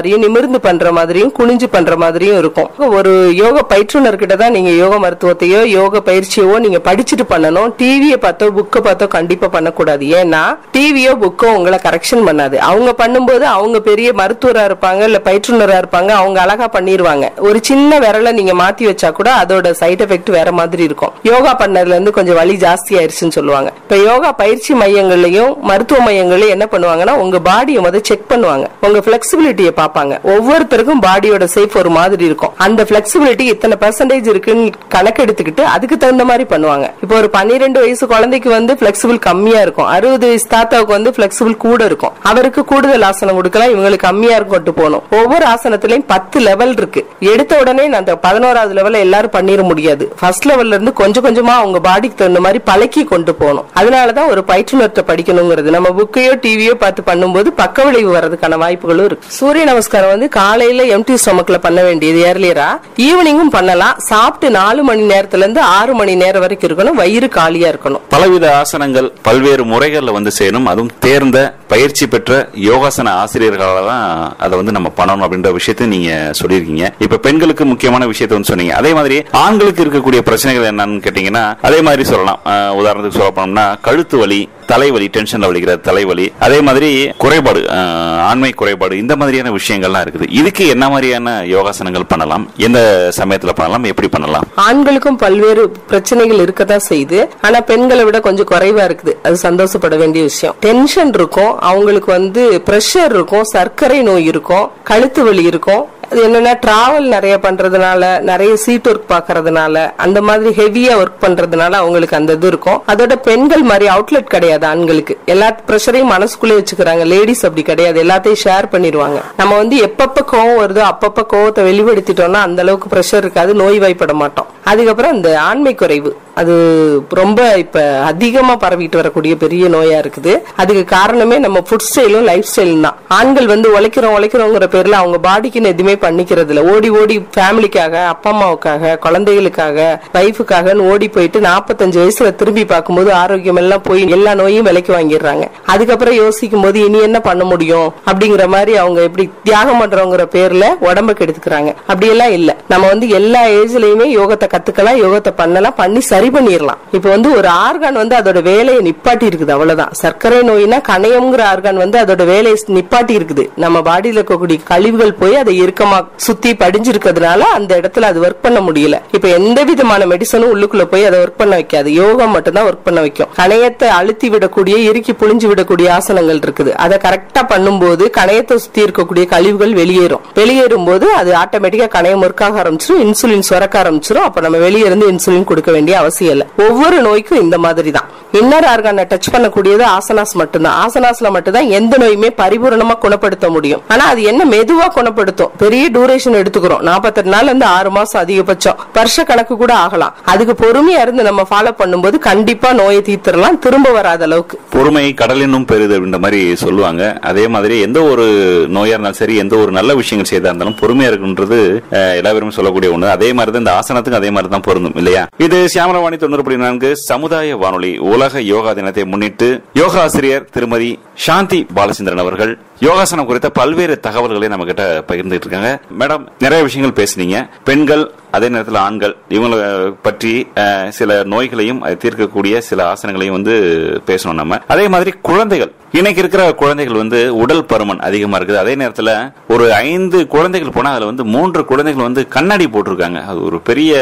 நிமிர்ந்து பண்ற மாதிரியும் குனிஞ்சு பண்ற மாதிரியும் இருக்கும். ஒரு யோக பயிற்றுனர் கிட்ட தான் நீங்க யோக மருத்துவத்தையோ யோக பயிற்சியோ நீங்க படிச்சுட்டு பண்ணணும். டிவியை பார்த்தோ புக்கை பார்த்தோ கண்டிப்பா பண்ணக்கூடாது. ஏன்னா டிவியோ புக்கோ உங்களை கரெக்ஷன் பண்ணாது. அவங்க பண்ணும்போது அவங்க பெரிய மருத்துவரா இருப்பாங்க, இல்ல பயிற்றுனரா இருப்பாங்க, அவங்க அழகா பண்ணிருவாங்க. ஒரு சின்ன விரலை நீங்க மாத்தி வச்சா கூட அதோட சைட் எஃபெக்ட் வேற மாதிரி இருக்கும். யோகா பண்ணதுல இருந்து கொஞ்சம் வலி ஜாஸ்தி ஆயிருச்சுன்னு சொல்லுவாங்க. இப்ப யோகா பயிற்சி மையங்கள்லயும் மருத்துவ மையங்கள்லயும் என்ன பண்ணுவாங்கன்னா உங்க பாடியை முதல் செக் பண்ணுவாங்க, உங்க பிளெக்சிபிலிட்டியை பார்ப்பாங்க. ஒவ்வொருத்தருக்கும் பாடியோட சேஃப் ஒரு மாதிரி இருக்கும். அந்த பிளெக்சிபிலிட்டி இத்தனை பெர்சன்டேஜ் இருக்குன்னு கணக்கு எடுத்துக்கிட்டு அதுக்கு தகுந்த மாதிரி பண்ணுவாங்க. இப்போ ஒரு பன்னிரெண்டு வயசு குழந்தைக்கு வந்து பிளெக்சிபிள் கம்மியா இருக்கும், அறுபது வயசு தாத்தாவுக்கு வந்து பிளெக்சிபிள் கூட இருக்கும். அவருக்கு கூடுதல் ஆசனம் கொடுக்கலாம், இவங்களுக்கு கம்மியா இருக்கும் போகணும். ஒவ்வொரு ஆசனத்திலையும் பத்து லெவல் இருக்கு. எடுத்த உடனே அந்த பதினோராவது லெவல் எல்லாரும் பண்ணிட முடியாது. ஃபர்ஸ்ட் லெவல்ல இருந்து கொஞ்சம் கொஞ்சமா அவங்க பாடிக்கு தகுந்த மாதிரி பழக்கி கொண்டு போகணும். அதனாலதான் ஒரு பயிற்றுனர்கிட்ட படிக்கணுங்கிறது. நம்ம புக்கையோ டிவியோ பார்த்து பண்ணும்போது பக்க விளைவு வர்றதுக்கான வாய்ப்புகளும் இருக்கு. சூரிய நமஸ்காரம் வந்து காலையில எம்டி ஸ்டொமக்ல பண்ண வேண்டியது ஏர்லியரா, ஈவினிங்கும் பண்ணலாம். சாப்பிட்டு நாலு மணி நேரத்துல இருந்து ஆறு மணி நேரம் வரைக்கும் இருக்கணும், வயிறு காலியா இருக்கணும்.
பலவித ஆசனங்கள் பல்வேறு முறைகள்ல வந்து செய்யணும். அதுவும் தேர்ந்த பயிற்சி பெற்ற யோகாசன ஆசிரியர்களால தான் அதை வந்து நம்ம பண்ணணும் அப்படின்ற விஷயத்தை நீங்க சொல்லியிருக்கீங்க. இப்ப பெண்களுக்கு முக்கியமான விஷயத்தை வந்து சொன்னீங்க. அதே மாதிரி ஆண்களுக்கு இருக்கக்கூடிய பிரச்சனைகள் என்னன்னு கேட்டீங்கன்னா அதே மாதிரி சொல்லலாம். உதாரணத்துக்கு சொல்ல போனோம்னா கழுத்து வலி, தலைவலி, டென்ஷன்ல வலிக்கிற தலைவலி, அதே மாதிரி குறைபாடு, ஆண்மை குறைபாடு, இந்த மாதிரியான விஷயங்கள்லாம் இருக்குது. இதுக்கு என்ன மாதிரியான யோகாசனங்கள் பண்ணலாம், எந்த சமயத்துல பண்ணலாம், எப்படி பண்ணலாம்?
ஆண்களுக்கும் பல்வேறு பிரச்சனைகள் இருக்கதான் செய்யுது. ஆனா பெண்களை விட கொஞ்சம் குறைவா இருக்குது. அது சந்தோஷப்பட வேண்டிய விஷயம். டென்ஷன் இருக்கும், அவங்களுக்கு வந்து பிரஷர் இருக்கும், சர்க்கரை நோய் இருக்கும், கழுத்து வலி இருக்கும். அது என்னன்னா டிராவல் நிறைய பண்றதுனால, நிறைய சீட் ஒர்க் பாக்குறதுனால, அந்த மாதிரி ஹெவியா ஒர்க் பண்றதுனால அவங்களுக்கு அந்த இது இருக்கும். அதோட பெண்கள் மாதிரி அவுட்லெட் கிடையாது ஆண்களுக்கு. எல்லா பிரஷரையும் மனசுக்குள்ளே வச்சுக்கிறாங்க. லேடிஸ் அப்படி கிடையாது, எல்லாத்தையும் ஷேர் பண்ணிடுவாங்க. நம்ம வந்து எப்பப்ப கோவம் வருதோ அப்பப்ப கோவத்தை வெளிப்படுத்திட்டோம்னா அந்த அளவுக்கு பிரஷர் இருக்காது, நோய் வாய்ப்பட மாட்டோம். அதுக்கப்புறம் இந்த ஆண்மை குறைவு, அது ரொம்ப இப்ப அதிகமா பரவிட்டு வரக்கூடிய பெரிய நோயா இருக்குது. அதுக்கு காரணமே நம்ம ஃபுட் ஸ்டைலும் லைஃப் ஸ்டைலும் தான். ஆண்கள் வந்து உழைக்கிறோம் உழைக்கிறோங்கிற பேர்ல அவங்க பாடிக்குன்னு எதுவுமே பண்ணிக்கிறது இல்ல. ஓடி ஓடி ஃபேமிலிக்காக, அப்பா அம்மாவுக்காக, குழந்தைகளுக்காக, வைஃபுக்காக ஓடி போயிட்டு நாற்பத்தஞ்சு வயசுல திரும்பி பார்க்கும்போது ஆரோக்கியம் எல்லாம் போய் எல்லா நோயும் விலைக்கு வாங்கிடுறாங்க. அதுக்கப்புறம் யோசிக்கும் போது இனி என்ன பண்ண முடியும் அப்படிங்கிற மாதிரி அவங்க எப்படி தியாகம் பண்றோங்கிற பேர்ல உடம்ப கெடுத்துக்கிறாங்க. அப்படியெல்லாம் இல்ல. நம்ம வந்து எல்லா ஏஜ்லயுமே யோகத்தை கத்துக்கலாம், யோகத்தை பண்ணலாம், பண்ணி சரி பண்ணிடலாம். இப்ப வந்து ஒரு ஆர்கான் வந்து அதோட வேலையை நிப்பாட்டி இருக்குது, அவ்வளவுதான். சர்க்கரை நோய்னா கணையம்ங்கிற ஆர்கான் வந்து அதோட வேலையை நிப்பாட்டி இருக்குது. நம்ம பாடியில இருக்கக்கூடிய கழிவுகள் போய் அதை இறுக்கமா சுத்தி படிஞ்சிருக்கிறதுனால அந்த இடத்துல அது ஒர்க் பண்ண முடியல. இப்ப எந்த விதமான மெடிசனும் உள்ளுக்குள்ள போய் அதை ஒர்க் பண்ண வைக்காது. யோகா மட்டும் தான் ஒர்க் பண்ண வைக்கும். கணையத்தை அழுத்தி விடக்கூடிய, இறுக்கி புழிஞ்சு விடக்கூடிய ஆசனங்கள் இருக்குது. அதை கரெக்டா பண்ணும்போது கணையத்தை சுத்தி இருக்கக்கூடிய கழிவுகள் வெளியேறும். வெளியேறும் போது அது ஆட்டோமேட்டிக்கா கணையம் ஒர்க் ஆக ஆரம்பிச்சிடும், இன்சுலின் சுரக்க ஆரம்பிச்சிடும். அப்ப நம்ம வெளியே இருந்து இன்சுலின் கொடுக்க வேண்டிய அவசியம் இல்ல. ஒவ்வொரு நோய்க்கும் இந்த மாதிரி தான். இன்னர் ஆர்கானை டச் பண்ணக்கூடியது ஆசனாஸ் மட்டும்தான். ஆசனாஸ்ல மட்டும்தான் எந்த நோயுமே பரிபூர்ணமா குணப்படுத்த முடியும். ஆனா அது என்ன மெதுவா குணப்படுத்தும். பெரிய டூரேஷன் எடுத்துக்கிறோம். நாற்பத்தெட்டு நாள் இருந்து ஆறு மாசம் அதிகபட்சம், வருஷ கணக்கு கூட ஆகலாம். அதுக்கு பொறுமையா இருந்து நம்ம ஃபாலோ பண்ணும்போது கண்டிப்பா நோயை தீர்த்திடலாம், திரும்ப வராத அளவுக்கு.
பொறுமை கடலினும் பெரிது அப்படின்ற மாதிரி சொல்லுவாங்க. அதே மாதிரி எந்த ஒரு நோயா இருந்தாலும் சரி, எந்த ஒரு நல்ல விஷயங்கள் செய்தா இருந்தாலும் பொறுமையா இருக்குன்றது எல்லா பேருமே சொல்லக்கூடிய ஒண்ணு. அதே மாதிரி தான் இந்த ஆசனத்துக்கு அதே மாதிரி தான் பொருந்தும் இல்லையா? இது சியாமலவாணி தொண்ணூறு புள்ளி நான்கு சமுதாய வானொலி. உலக யோகா தினத்தை முன்னிட்டு யோகா ஆசிரியர் திருமதி சாந்தி பாலச்சந்திரன் அவர்கள் யோகாசனம் குறித்த பல்வேறு தகவல்களை நம்ம கிட்ட பகிர்ந்துட்டு இருக்காங்க. மேடம், நிறைய விஷயங்கள் பேசுனீங்க. பெண்கள், அதே நேரத்தில் ஆண்கள், இவங்களை பற்றி சில நோய்களையும் தீர்க்கக்கூடிய சில ஆசனங்களையும் வந்து பேசணும் நம்ம. அதே மாதிரி குழந்தைகள், இன்னைக்கு இருக்கிற குழந்தைகள் வந்து உடல் பருமன் அதிகமா இருக்குது. அதே நேரத்தில் ஒரு ஐந்து குழந்தைகள் போனா அதுல வந்து மூன்று குழந்தைகள் வந்து கண்ணாடி போட்டிருக்காங்க. அது ஒரு பெரிய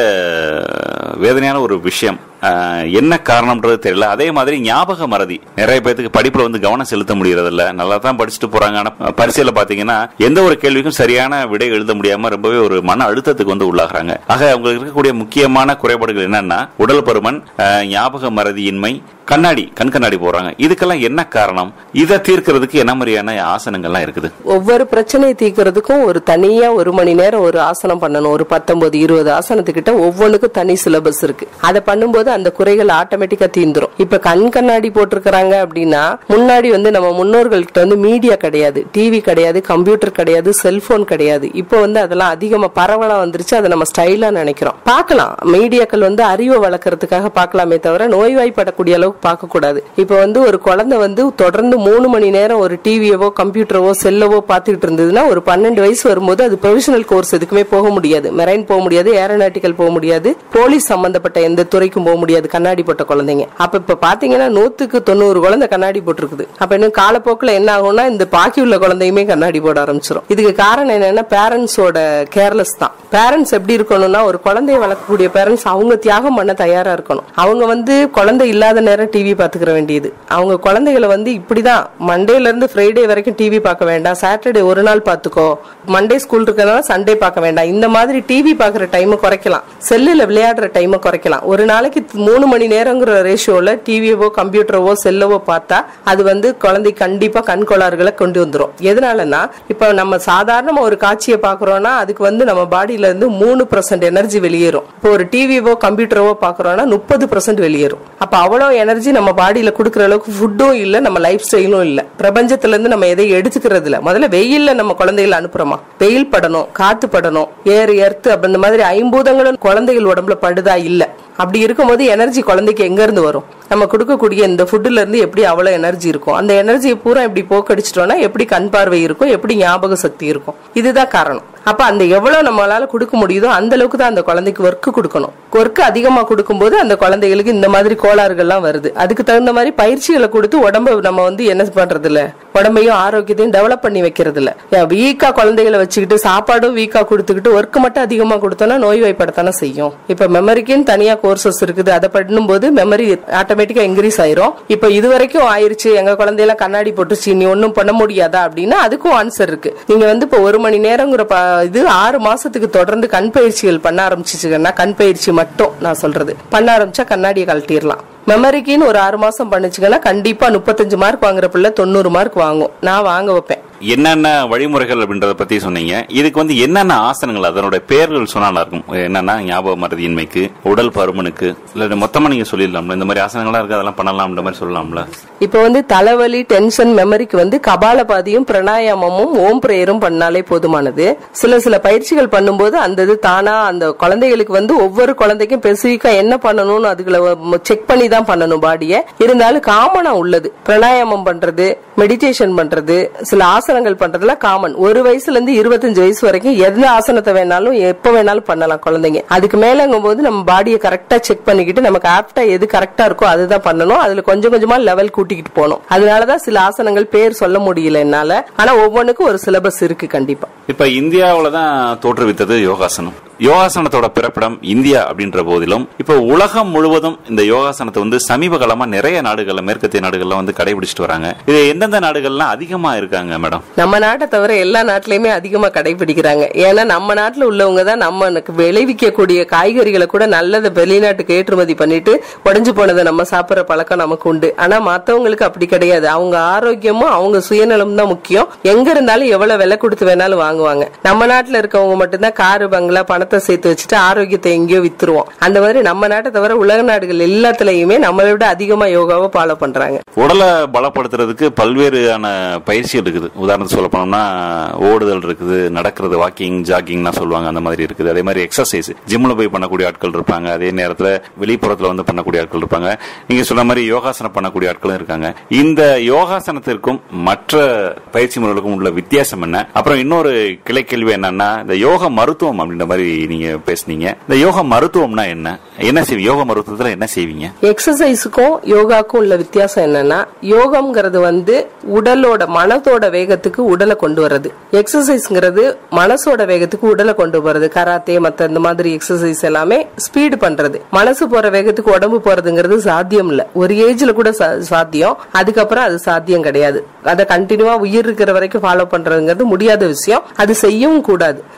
வேதனையான ஒரு விஷயம். என்ன காரணம்ன்றது தெரியல. அதே மாதிரி ஞாபக மறதி, நிறைய பேருக்கு படிப்புல வந்து கவனம் செலுத்த முடியறது இல்ல. நல்லா தான் படிச்சுட்டு போறாங்க, ஆனா பரீட்சையில பாத்தீங்கன்னா எந்த ஒரு கேள்விக்கும் சரியான விடை எழுத முடியாம ரொம்பவே ஒரு மன அழுத்தத்துக்கு வந்து உள்ளாகிறாங்க. ஆக அவங்களுக்கு இருக்கக்கூடிய முக்கியமான குறைபாடுகள் என்னன்னா உடல் பருமன், ஞாபக மறதியின்மை, கண்ணாடி, கண் கண்ணாடி போறாங்க. இதுக்கெல்லாம் என்ன காரணம்? இதை தீர்க்கிறதுக்கு என்ன மாதிரியான ஆசனங்கள்லாம் இருக்குது?
ஒவ்வொரு பிரச்சனையை தீர்க்கிறதுக்கும் ஒரு தனியா ஒரு மணி நேரம் ஒரு ஆசனம் பண்ணணும். ஒரு பத்தொன்பது இருபது ஆசனத்துக்கிட்ட ஒவ்வொன்றுக்கும் தனி சிலபஸ் இருக்கு. அதை பண்ணும்போது போது அந்த குறைகள் ஆட்டோமேட்டிக்கா தீந்துரும். இப்ப கண் கண்ணாடி போட்டிருக்கிறாங்க அப்படின்னா முன்னாடி வந்து நம்ம முன்னோர்கள்கிட்ட வந்து மீடியா கிடையாது, டிவி கிடையாது, கம்ப்யூட்டர் கிடையாது, செல்போன் கிடையாது. இப்போ வந்து அதெல்லாம் அதிகமா பரவலா வந்துருச்சு. அதை நம்ம ஸ்டைலா நினைக்கிறோம். பார்க்கலாம், மீடியாக்கள் வந்து அறிவை வளர்க்கறதுக்காக பார்க்கலாமே தவிர நோய்வாய்ப்படக்கூடிய அளவுக்கு பார்க்க கூடாது. இப்ப வந்து ஒரு குழந்தை வந்து தொடர்ந்து மூணு மணி நேரம் ஒரு டிவியவோ கம்ப்யூட்டரவோ செல்லவோ பார்த்துட்டு இருந்ததுன்னா ஒரு பன்னெண்டு வயசு வரும்போது அது ப்ரொஃபஷனல் கோர்ஸ் எதுக்குமே போக முடியாது. மெரைன் போக முடியாது, ஏரோநாட்டிக்கல் போக முடியாது, போலீஸ் சம்பந்தப்பட்ட எந்த துறைக்கும் போக முடியாது கண்ணாடி போட்ட குழந்தைங்க. அப்ப இப்ப பாத்தீங்கன்னா நூத்துக்கு தொண்ணூறு குழந்தை கண்ணாடி போட்டிருக்குது. அப்ப இன்னும் காலப்போக்கில் என்ன ஆகும்னா இந்த பாக்கி உள்ள குழந்தையுமே கண்ணாடி போட ஆரம்பிச்சிடும். இதுக்கு காரணம் என்னன்னா பேரண்ட்ஸோட கேர்லெஸ் தான். பேரண்ட்ஸ் எப்படி இருக்கணும்னா ஒரு குழந்தைய வளர்க்கக்கூடிய பேரண்ட்ஸ் அவங்க தியாகம் பண்ண தயாரா இருக்கணும். அவங்க வந்து குழந்தை இல்லாத நேரம் டிவி பாத்துக்கிற வேண்டியது. அவங்க குழந்தைகளை வந்து இப்படிதான் மண்டேல இருந்து ஃப்ரைடே வரைக்கும் டிவி பார்க்க வேண்டாம், சாட்டர்டே ஒரு நாள் பாத்துக்கோ, மண்டே ஸ்கூல் இருக்கிறதுனால சண்டே பார்க்க வேண்டாம், இந்த மாதிரி டிவி பாக்குற டைம் குறைக்கலாம், செல்லுல விளையாடுற டைம் குறைக்கலாம். ஒரு நாளைக்கு மூணு மணி நேரங்கிற ரேஷியோல டிவியவோ கம்ப்யூட்டரவோ செல்லவோ பார்த்தா அது வந்து குழந்தை கண்டிப்பா கண் கோளாறுகளை கொண்டு வந்துரும். எதனாலன்னா இப்ப நம்ம சாதாரணமா ஒரு காட்சியை பாக்குறோம்னா அதுக்கு வந்து நம்ம பாடியில இருந்து மூணு பர்சன்ட் எனர்ஜி வெளியேறும். இப்போ ஒரு டிவியவோ கம்ப்யூட்டரவோ பாக்குறோம்னா முப்பது பர்சன்ட் வெளியேறும். அப்ப அவ்வளவு எனர்ஜி நம்ம பாடியில குடுக்கற அளவுக்கு ஃபுட்டும் இல்ல, நம்ம லைஃப் ஸ்டைலும் இல்ல. பிரபஞ்சத்துல இருந்து நம்ம எதை எடுத்துக்கிறது இல்ல. முதல்ல வெயில்ல நம்ம குழந்தைகளை அனுப்புறோமா, வெயில் படணும், காத்து படணும், ஏறு எர்த்து அப்படி மாதிரி ஐம்பூதங்களும் குழந்தைகள் உடம்புல படுதா இல்ல. அப்படி இருக்கும்போது எனர்ஜி குழந்தைக்கு எங்க இருந்து வரும்? நம்ம கொடுக்கக்கூடிய இந்த ஃபுட்ல இருந்து எப்படி அவ்வளவு எனர்ஜி இருக்கும்? அந்த எனர்ஜியை பூரா எப்படி போக்கடிச்சிட்டோம்னா எப்படி கண் பார்வை இருக்கும், எப்படி ஞாபக சக்தி இருக்கும்? இதுதான் காரணம். அப்ப அந்த எவ்வளவு நம்மளால கொடுக்க முடியுதோ அந்த அளவுக்கு தான் அந்த குழந்தைக்கு ஒர்க் கொடுக்கணும். ஒர்க் அதிகமா கொடுக்கும் போது அந்த குழந்தைகளுக்கு இந்த மாதிரி கோளாறுகள்லாம் வருது. அதுக்கு தகுந்த மாதிரி பயிற்சிகளை கொடுத்து உடம்ப நம்ம வந்து என்ன பண்றது இல்ல, உடம்பையும் ஆரோக்கியத்தையும் டெவலப் பண்ணி வைக்கிறது இல்ல. வீக்கா குழந்தைகளை வச்சுக்கிட்டு சாப்பாடும் வீக்கா கொடுத்துக்கிட்டு ஒர்க் மட்டும் அதிகமா கொடுத்தோம்னா நோய் வாய்ப்படத்தானே செய்யும். இப்ப மெமரிக்குன்னு தனியா கோர்சஸ் இருக்குது. அதை பண்ணும் போது மெமரி ஆட்டோமேட்டிக்கா இன்க்ரீஸ் ஆயிரும். இப்ப இது வரைக்கும் ஆயிருச்சு, எங்க குழந்தையெல்லாம் கண்ணாடி போட்டுச்சு, நீ ஒன்னும் பண்ண முடியாதா அப்படின்னா அதுக்கும் ஆன்சர் இருக்கு. நீங்க வந்து இப்ப ஒரு மணி நேரங்கிற இது ஆறு மாசத்துக்கு தொடர்ந்து கண் பயிற்சிகள் பண்ண ஆரம்பிச்சுச்சுன்னா, கண் பயிற்சி மட்டும் நான் சொல்றது பண்ண ஆரம்பிச்சா கண்ணாடியை கழட்டிடலாம். மெமரிக்குன்னு ஒரு ஆறு மாசம் பண்ணுச்சுங்கன்னா கண்டிப்பா முப்பத்தஞ்சு மார்க் வாங்குற பிள்ளை தொண்ணூறு மார்க் வாங்கும். நான் வாங்க வைப்பேன்.
என்னென்ன வழிமுறைகள் அப்படின்றத பத்தி சொன்னீங்க. இதுக்கு வந்து என்னென்ன ஆசனங்கள் அதனோட பேர்கள் சொன்னா இருக்கும்? என்னன்னா ஞாபக மறதியின்மைக்கு, உடல் பருமனுக்கு, இல்ல மொத்தமா நீங்க சொல்லிடலாம்ல இந்த மாதிரி ஆசனங்களா இருக்கு அதெல்லாம் பண்ணலாம்ன்ற மாதிரி சொல்லலாம்ல.
இப்ப வந்து தலைவலி, டென்ஷன், மெமரிக்கு வந்து கபாலபாதியும் பிராணாயாமமும் ஓம் பிரேயரும் பண்ணாலே போதுமானது. சில சில பயிற்சிகள் பண்ணும்போது அந்த இது தானா அந்த குழந்தைகளுக்கு வந்து ஒவ்வொரு குழந்தைக்கும் ஸ்பெசிபிக்கா என்ன பண்ணணும்னு அதுகளை செக் பண்ணி தான் பண்ணணும் பாடிய. இருந்தாலும் காமனா உள்ளது பிராணாயாமம் பண்றது, மெடிடேஷன் பண்றது, சில ஆசனங்கள் பண்றதுல காமன். ஒரு வயசுல இருந்து இருபத்தஞ்சு வயசு வரைக்கும் எந்த ஆசனத்தை வேணாலும் எப்ப வேணாலும் பண்ணலாம் குழந்தைங்க. அதுக்கு மேலங்கும் போது நம்ம பாடியை கரெக்டா செக் பண்ணிக்கிட்டு நமக்கு ஆப்டா எது கரெக்டா இருக்கோ அதுதான் பண்ணணும். அதுல கொஞ்சம் கொஞ்சமா லெவல் கூட்டிக்கிட்டு போகணும். அதனாலதான் சில ஆசனங்கள் பேர் சொல்ல முடியல என்னால. ஆனா ஒவ்வொன்றுக்கும் ஒரு சிலபஸ் இருக்கு கண்டிப்பா.
இப்ப இந்தியாவிலதான் தோற்றுவித்தது யோகாசனம். யோகாசனத்தோட பிறப்பிடம் இந்தியா அப்படின்ற போதிலும் இப்ப உலகம் முழுவதும் இந்த யோகாசனத்தை வந்து சமீப காலமா நிறைய நாடுகள்ல, மேற்கத்திய நாடுகள்ல வந்து கடைபிடிச்சிட்டு வராங்க. இது எந்தெந்த நாடுகள்லாம் அதிகமா இருக்காங்க மேடம்?
நம்ம நாட்டை தவிர எல்லா நாட்டிலயுமே அதிகமா கடைபிடிக்கிறாங்க. ஏன்னா நம்ம நாட்டுல உள்ளவங்க தான் நம்ம விளைவிக்கக்கூடிய காய்கறிகளை கூட நல்லதை வெளிநாட்டுக்கு ஏற்றுமதி பண்ணிட்டு உடைஞ்சு போனதை நம்ம சாப்பிடுற பழக்கம் நமக்கு உண்டு. ஆனா மத்தவங்களுக்கு அப்படி கிடையாது. அவங்க ஆரோக்கியமும் அவங்க சுயநலம் தான் முக்கியம். எங்க இருந்தாலும் எவ்வளவு விலை கொடுத்து வேணாலும் வாங்குவாங்க. நம்ம நாட்டுல இருக்கவங்க மட்டும்தான் காரு பங்களா பணத்தை சேர்த்து வச்சுட்டு ஆரோக்கியத்தை எங்கேயோ வித்துருவோம். அந்த மாதிரி நம்ம நாட்டை தவிர உலக நாடுகள் எல்லாத்துலயுமே நம்மளை விட அதிகமா யோகாவை ஃபாலோ பண்றாங்க.
உடலை பலப்படுத்துறதுக்கு பல்வேறான பயிற்சிகள் இருக்குது. உதாரணத்துக்கு சொல்ல போனோம்னா ஓடுதல் இருக்குது, நடக்கிறது, வாக்கிங், ஜாகிங்னா சொல்லுவாங்க, அந்த மாதிரி இருக்குது. அதே மாதிரி எக்ஸசைஸ் ஜிம்ல போய் பண்ணக்கூடிய ஆட்கள் இருப்பாங்க. அதே நேரத்துல வெளிப்புறத்துல வந்து பண்ணக்கூடிய ஆட்கள் இருப்பாங்க. நீங்க சொன்ன மாதிரி யோகாசனம் பண்ணக்கூடிய ஆட்களும் இருக்காங்க. இந்த யோகாசனத்திற்கும் மற்ற பயிற்சி முறைகளுக்கும் உள்ள வித்தியாசம் என்ன? அப்புறம் இன்னொரு கிளை கேள்வி என்னன்னா, இந்த யோக மருத்துவம் அப்படின்ற மாதிரி நீங்க பேசுனீங்க. இந்த யோக மருத்துவம்னா என்ன? என்ன செய்வீங்க? யோக மருத்துவத்துல என்ன செய்வீங்க?
எக்ஸசைஸுக்கும் யோகாக்கும் உள்ள வித்தியாசம் என்னன்னா, யோகம்ங்கிறது வந்து உடலோட மனதோட வேகத்துக்கு உடலை கொண்டு வர்றது. எக்ஸசைஸ்ங்கிறது மனசோட வேகத்துக்கு உடலை கொண்டு போறது. கராத்தே மத்த இந்த மாதிரி எக்ஸசைஸ் எல்லாமே ஸ்பீடு பண்றது. மனசு போற வேகத்துக்கு உடம்பு போறதுங்கிறது சாத்தியம் இல்ல. ஒரு ஏஜ்ல கூட சாத்தியம், அதுக்கப்புறம் அது சாத்தியம் கிடையாது. அதை கண்டினியூவா உயிர் இருக்கிற வரைக்கும் ஃபாலோ பண்றதுங்கிறது முடியாத விஷயம். அது செய்யவும் கூடாது.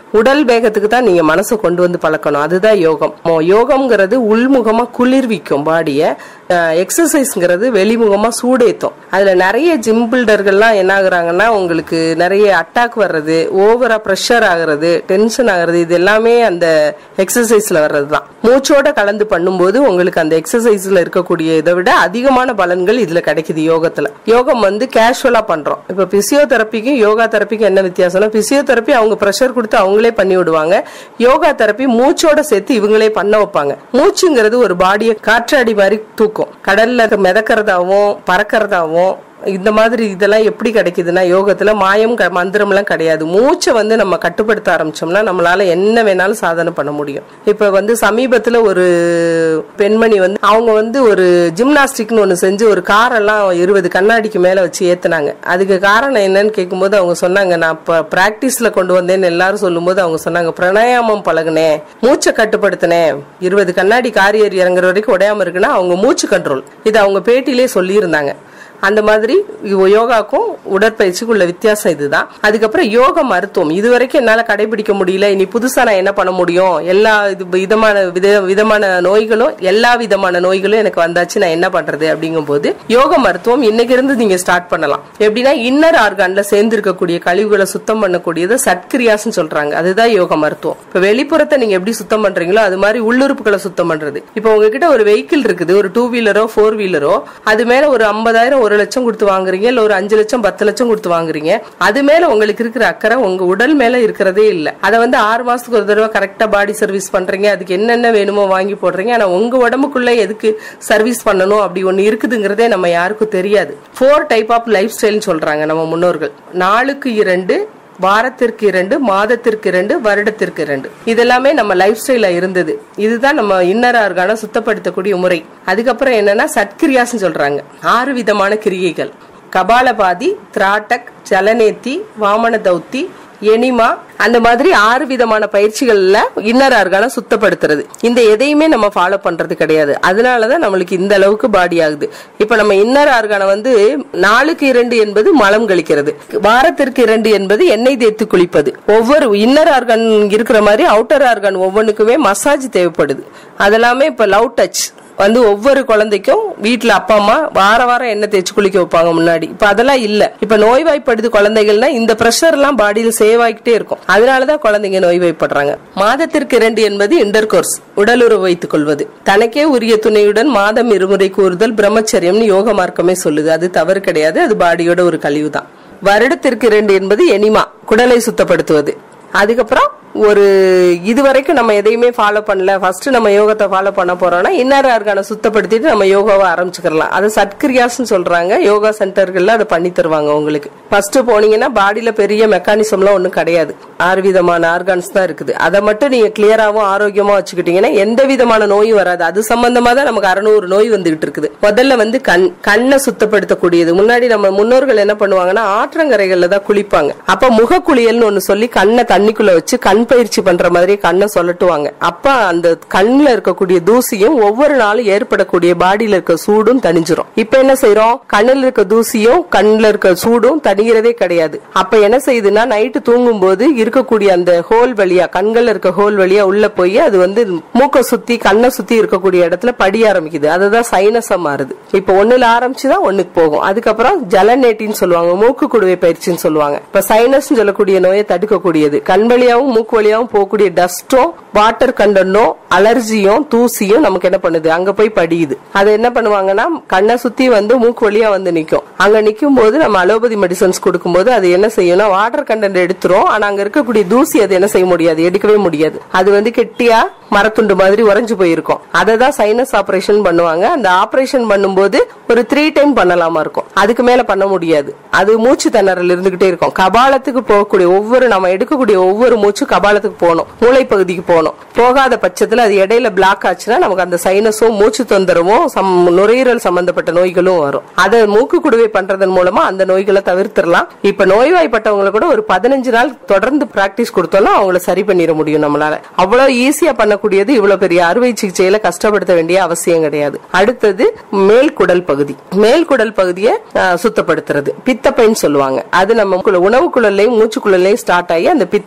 உடல் வேகத்துக்கு தான் நீங்க மனசை கொண்டு வந்து பழக்கணும். அதுதான் யோகம். யோகம்ங்கிறது உள்முகமா குளிர்விக்கும் பாடிய, எக்ஸசைஸ்ங்கிறது வெளிமுகமா சூடேத்தும். அதுல நிறைய ஜிம் பில்டர்கள்லாம் என்ன ஆகுறாங்கன்னா, உங்களுக்கு நிறைய அட்டாக் வர்றது, ஓவரா பிரஷர் ஆகுறது, டென்ஷன் ஆகுறது, இது எல்லாமே அந்த எக்ஸசைஸ்ல வர்றதுதான். மூச்சோட கலந்து பண்ணும்போது உங்களுக்கு அந்த எக்ஸசைஸ்ல இருக்கக்கூடிய இதை விட அதிகமான பலன்கள் இதுல கிடைக்குது யோகத்துல. யோகம் வந்து கேஷுவலா பண்றோம். இப்ப பிசியோதெரப்பிக்கும் யோகா தெரப்பிக்கும் என்ன வித்தியாசம்னா, பிசியோதெரப்பி அவங்க பிரஷர் கொடுத்து அவங்களே பண்ணி விடுவாங்க. யோகா தெரப்பி மூச்சோட சேர்த்து இவங்களே பண்ண வைப்பாங்க. மூச்சுங்கிறது ஒரு பாடியை காற்றாடி மாதிரி தூக்கும். கடல்ல மிதக்கிறதாவும் பறக்கிறதாவும் இந்த மாதிரி இதெல்லாம் எப்படி கிடைக்குதுன்னா, யோகத்துல மாயம் மந்திரம் எல்லாம் கிடையாது. மூச்சை வந்து நம்ம கட்டுப்படுத்த ஆரம்பிச்சோம்னா நம்மளால என்ன வேணாலும் சாதனை பண்ண முடியும். இப்ப வந்து சமீபத்துல ஒரு பெண்மணி வந்து அவங்க வந்து ஒரு ஜிம்னாஸ்டிக்னு ஒண்ணு செஞ்சு ஒரு காரெல்லாம் இருபது கண்ணாடிக்கு மேல வச்சு ஏத்துனாங்க. அதுக்கு காரணம் என்னன்னு கேட்கும்போது அவங்க சொன்னாங்க, நான் இப்ப பிராக்டிஸ்ல கொண்டு வந்தேன்னு எல்லாரும் சொல்லும் போது அவங்க சொன்னாங்க, பிராணாயாமம் பழகுனேன், மூச்சை கட்டுப்படுத்தினேன், இருபது கண்ணாடி கார் ஏறி இறங்குற வரைக்கும் உடையாம இருக்குன்னா அவங்க மூச்சு கண்ட்ரோல். இது அவங்க பேட்டிலே சொல்லி இருந்தாங்க. அந்த மாதிரி யோகாக்கும் உடற்பயிற்சிக்குள்ள வித்தியாசம் இதுதான். அதுக்கப்புறம் யோக மருத்துவம் இது வரைக்கும் என்னால கடைபிடிக்க முடியல, இனி புதுசா நான் என்ன பண்ண முடியும், எல்லா விதமான விதமான நோய்களும் எல்லா விதமான நோய்களும் எனக்கு வந்தாச்சு, நான் என்ன பண்றது அப்படிங்கும் போது யோக மருத்துவம் இன்னைக்கு இருந்து நீங்க ஸ்டார்ட் பண்ணலாம். எப்படின்னா, இன்னர் ஆர்கான்ல சேர்ந்து இருக்கக்கூடிய கழிவுகளை சுத்தம் பண்ணக்கூடியது சட்கிரியாஸ்னு சொல்றாங்க. அதுதான் யோக மருத்துவம். இப்ப வெளிப்புறத்தை நீங்க எப்படி சுத்தம் பண்றீங்களோ அது மாதிரி உள்ளுறுப்புகளை சுத்தம் பண்றது. இப்ப உங்ககிட்ட ஒரு வெஹிக்கிள் இருக்குது, ஒரு டூ வீலரோ போர் வீலரோ, அது மேல ஒரு ஐம்பதாயிரம் ஒரு லட்சம் கொடுத்து வாங்குறீங்க, இல்ல ஒரு அஞ்சு லட்சம் பத்து லட்சம் கொடுத்து வாங்குறீங்க. அது மேல உங்களுக்கு இருக்கிற அக்கறை உங்க உடல் மேல இருக்கிறதே இல்ல. அதை வந்து ஆறு மாசத்துக்கு ஒரு தடவை கரெக்டா பாடி சர்வீஸ் பண்றீங்க, அதுக்கு என்னென்ன வேணுமோ வாங்கி போடுறீங்க. ஆனா உங்க உடம்புக்குள்ள எதுக்கு சர்வீஸ் பண்ணணும் அப்படி ஒண்ணு இருக்குதுங்கிறதே நம்ம யாருக்கும் தெரியாது. Four type of life style சொல்றாங்க நம்ம முன்னோர்கள். நாளுக்கு இரண்டு, வாரத்திற்கு இரண்டு, மாதத்திற்கு இரண்டு, வருடத்திற்கு இரண்டு. இதெல்லாமே நம்ம லைஃப் ஸ்டைல இருந்தது. இதுதான் நம்ம இன்னர் ஆர்கான சுத்தப்படுத்தக்கூடிய முறை. அதுக்கப்புறம் என்னன்னா சட்கிரியாஸ் சொல்றாங்க. ஆறு விதமான கிரியைகள்: கபாலபாதி, திராட்டக், ஜலநேத்தி, வாமன தௌத்தி, எனிமா, அந்த மாதிரி ஆறு விதமான பயிற்சிகள்ல இன்னர் ஆர்கான சுத்தப்படுத்துறது. இந்த எதையுமே நம்ம ஃபாலோ பண்றது கிடையாது. அதனாலதான் நம்மளுக்கு இந்த அளவுக்கு பாடி ஆகுது. இப்ப நம்ம இன்னர் ஆர்கான வந்து நாளுக்கு இரண்டு என்பது மலம் கழிக்கிறது, வாரத்திற்கு இரண்டு என்பது எண்ணெய் தேய்த்து குளிப்பது. ஒவ்வொரு இன்னர் ஆர்கான் இருக்கிற மாதிரி அவுட்டர் ஆர்கான் ஒவ்வொன்றுக்குமே மசாஜ் தேவைப்படுது. அதெல்லாமே இப்ப லவ் டச் வந்து ஒவ்வொரு குழந்தைக்கும் வீட்டுல அப்பா அம்மா வார வாரம் எண்ணெய் தேய்ச்சி குளிக்க வைப்பாங்க முன்னாடி. இப்ப அதெல்லாம் இல்ல. இப்ப நோய்வாய்ப்படுது குழந்தைகள்னா இந்த பிரஷர் எல்லாம் பாடியில சேவ் ஆகிட்டே இருக்கும். அதனாலதான் குழந்தைங்க நோய்வாய்ப்படுறாங்க. மாதத்திற்கு இரண்டு என்பது இன்டர் கோர்ஸ், உடலுறவு வைத்துக் கொள்வது. தனக்கே உரிய துணையுடன் மாதம் இருமுறை கூறுதல் பிரம்மச்சரியம்னு யோக மார்க்கமே சொல்லுது. அது தவறு கிடையாது, அது பாடியோட ஒரு கழிவு தான். வருடத்திற்கு இரண்டு என்பது எனிமா, குடலை சுத்தப்படுத்துவது. அதுக்கப்புறம் ஒரு இதுவரைக்கும் நம்ம எதையுமே ஃபாலோ பண்ணல, ஃபர்ஸ்ட் நம்ம யோகத்தை ஃபாலோ பண்ண போறோம்னா இன்னர் ஆர்கானை சுத்தப்படுத்திட்டு நம்ம யோகாவை ஆரம்பிச்சுக்கலாம். அது சட்கிரியாஸ் சொல்றாங்க. யோகா சென்டர்கள்ல அதை பண்ணி தருவாங்க உங்களுக்கு. ஃபர்ஸ்ட் போனீங்கன்னா பாடியில பெரிய மெக்கானிசம் எல்லாம் ஒண்ணும் கிடையாது, ஆறு விதமான ஆர்கான்ஸ் தான் இருக்குது. அதை மட்டும் நீங்க கிளியராவும் ஆரோக்கியமா வச்சுக்கிட்டீங்கன்னா எந்த விதமான நோயும் வராது. அது சம்பந்தமா தான் நமக்கு அறுநூறு நோய் வந்துகிட்டு இருக்குது. முதல்ல வந்து கண் கண்ணை சுத்தப்படுத்தக்கூடியது. முன்னாடி நம்ம முன்னோர்கள் என்ன பண்ணுவாங்கன்னா ஆற்றங்கரைகள்ல தான் குளிப்பாங்க. அப்ப முகக்குளியல்னு ஒண்ணு சொல்லி கண்ணை தண்ணிக்குள்ள வச்சு கண் பயிற்சி பண்ற மாதிரி கண்ணை சொல்லட்டுவாங்க. அப்ப அந்த கண்ணுல இருக்கக்கூடிய தூசியும் ஒவ்வொரு நாளும் ஏற்படக்கூடிய பாடியில இருக்க சூடும் தணிஞ்சிரும். இப்ப என்ன செய்யறோம், கண்ணுல இருக்க தூசியும் கண்ணுல இருக்க சூடும் தணிகிறதே கிடையாது. அப்ப என்ன செய்யுதுன்னா நைட்டு தூங்கும் போது இருக்கக்கூடிய அந்த ஹோல் வழியா, கண்கள்ல இருக்க ஹோல் வழியா உள்ள போய் அது வந்து மூக்க சுத்தி கண்ணை சுத்தி இருக்கக்கூடிய இடத்துல படிய ஆரம்பிக்குது. அதுதான் சைனஸா மாறுது. இப்ப ஒண்ணுல ஆரம்பிச்சுதான் ஒண்ணுக்கு போகும். அதுக்கப்புறம் ஜலநேட்டின்னு சொல்லுவாங்க, மூக்கு குடுவை பயிற்சின்னு சொல்லுவாங்க. இப்ப சைனஸ் சொல்லக்கூடிய நோயை தடுக்கக்கூடியது. கண் வழியாவும் மூக்கு வழியாவும் போகக்கூடிய டஸ்டும் வாட்டர் கண்டனும் அலர்ஜியும் தூசியும் நமக்கு என்ன பண்ணுது, அங்க போய் படியுது. அது என்ன பண்ணுவாங்கன்னா கண்ணை சுத்தி வந்து மூக்கு வழியா வந்து நிக்கும். அங்க நிக்கும் போது நம்ம அலோபதி மெடிசன்ஸ் கொடுக்கும் போது அது என்ன செய்யும்னா வாட்டர் கண்டென்ட் எடுத்துரும். ஆனா அங்க இருக்கக்கூடிய தூசி அது என்ன செய்ய முடியாது, எடுக்கவே முடியாது. அது வந்து கெட்டியா மரத்துண்டு மாதிரி உறைஞ்சு போயிருக்கும். அதை தான் சைனஸ் ஆபரேஷன் பண்ணுவாங்க. அந்த ஆபரேஷன் பண்ணும்போது ஒரு த்ரீ டைம் பண்ணலாமா இருக்கும், அதுக்கு மேல பண்ண முடியாது. அது மூச்சு திணறல் இருந்துகிட்டே இருக்கும். கபாலத்துக்கு போகக்கூடிய ஒவ்வொரு நம்ம எடுக்கக்கூடிய ஒவ்வொரு மூச்சு கபாலத்துக்கு போகணும், மூளை பகுதிக்கு போகணும். போகாத பட்சத்துல அது இடையில பிளாக் ஆச்சுன்னா நமக்கு அந்த சைனஸும் மூச்சு தொந்தரவும் நுரையீரல் சம்பந்தப்பட்ட நோய்களும் வரும். அதை மூக்கு குடுவை பண்றதன் மூலமா அந்த நோய்களை தவிர்த்திடலாம். இப்ப நோய்வாய்ப்பட்டவங்களை கூட ஒரு பதினஞ்சு நாள் தொடர்ந்து பிராக்டிஸ் கொடுத்தாலும் அவங்களை சரி பண்ணிட முடியும் நம்மளால. அவ்வளவு ஈஸியா பண்ணக்கூடியது. இவ்வளவு பெரிய அறுவை சிகிச்சையில கஷ்டப்படுத்த வேண்டிய அவசியம் கிடையாது. அடுத்தது மேல் குடல் பகுதி. மேல் குடல் பகுதியை சுத்தப்படுத்துறது பித்தப்பைன்னு சொல்லுவாங்க. அது நம்ம உணவு குழல்லையும் மூச்சு குழல்லையும் ஸ்டார்ட் ஆகி அந்த பித்த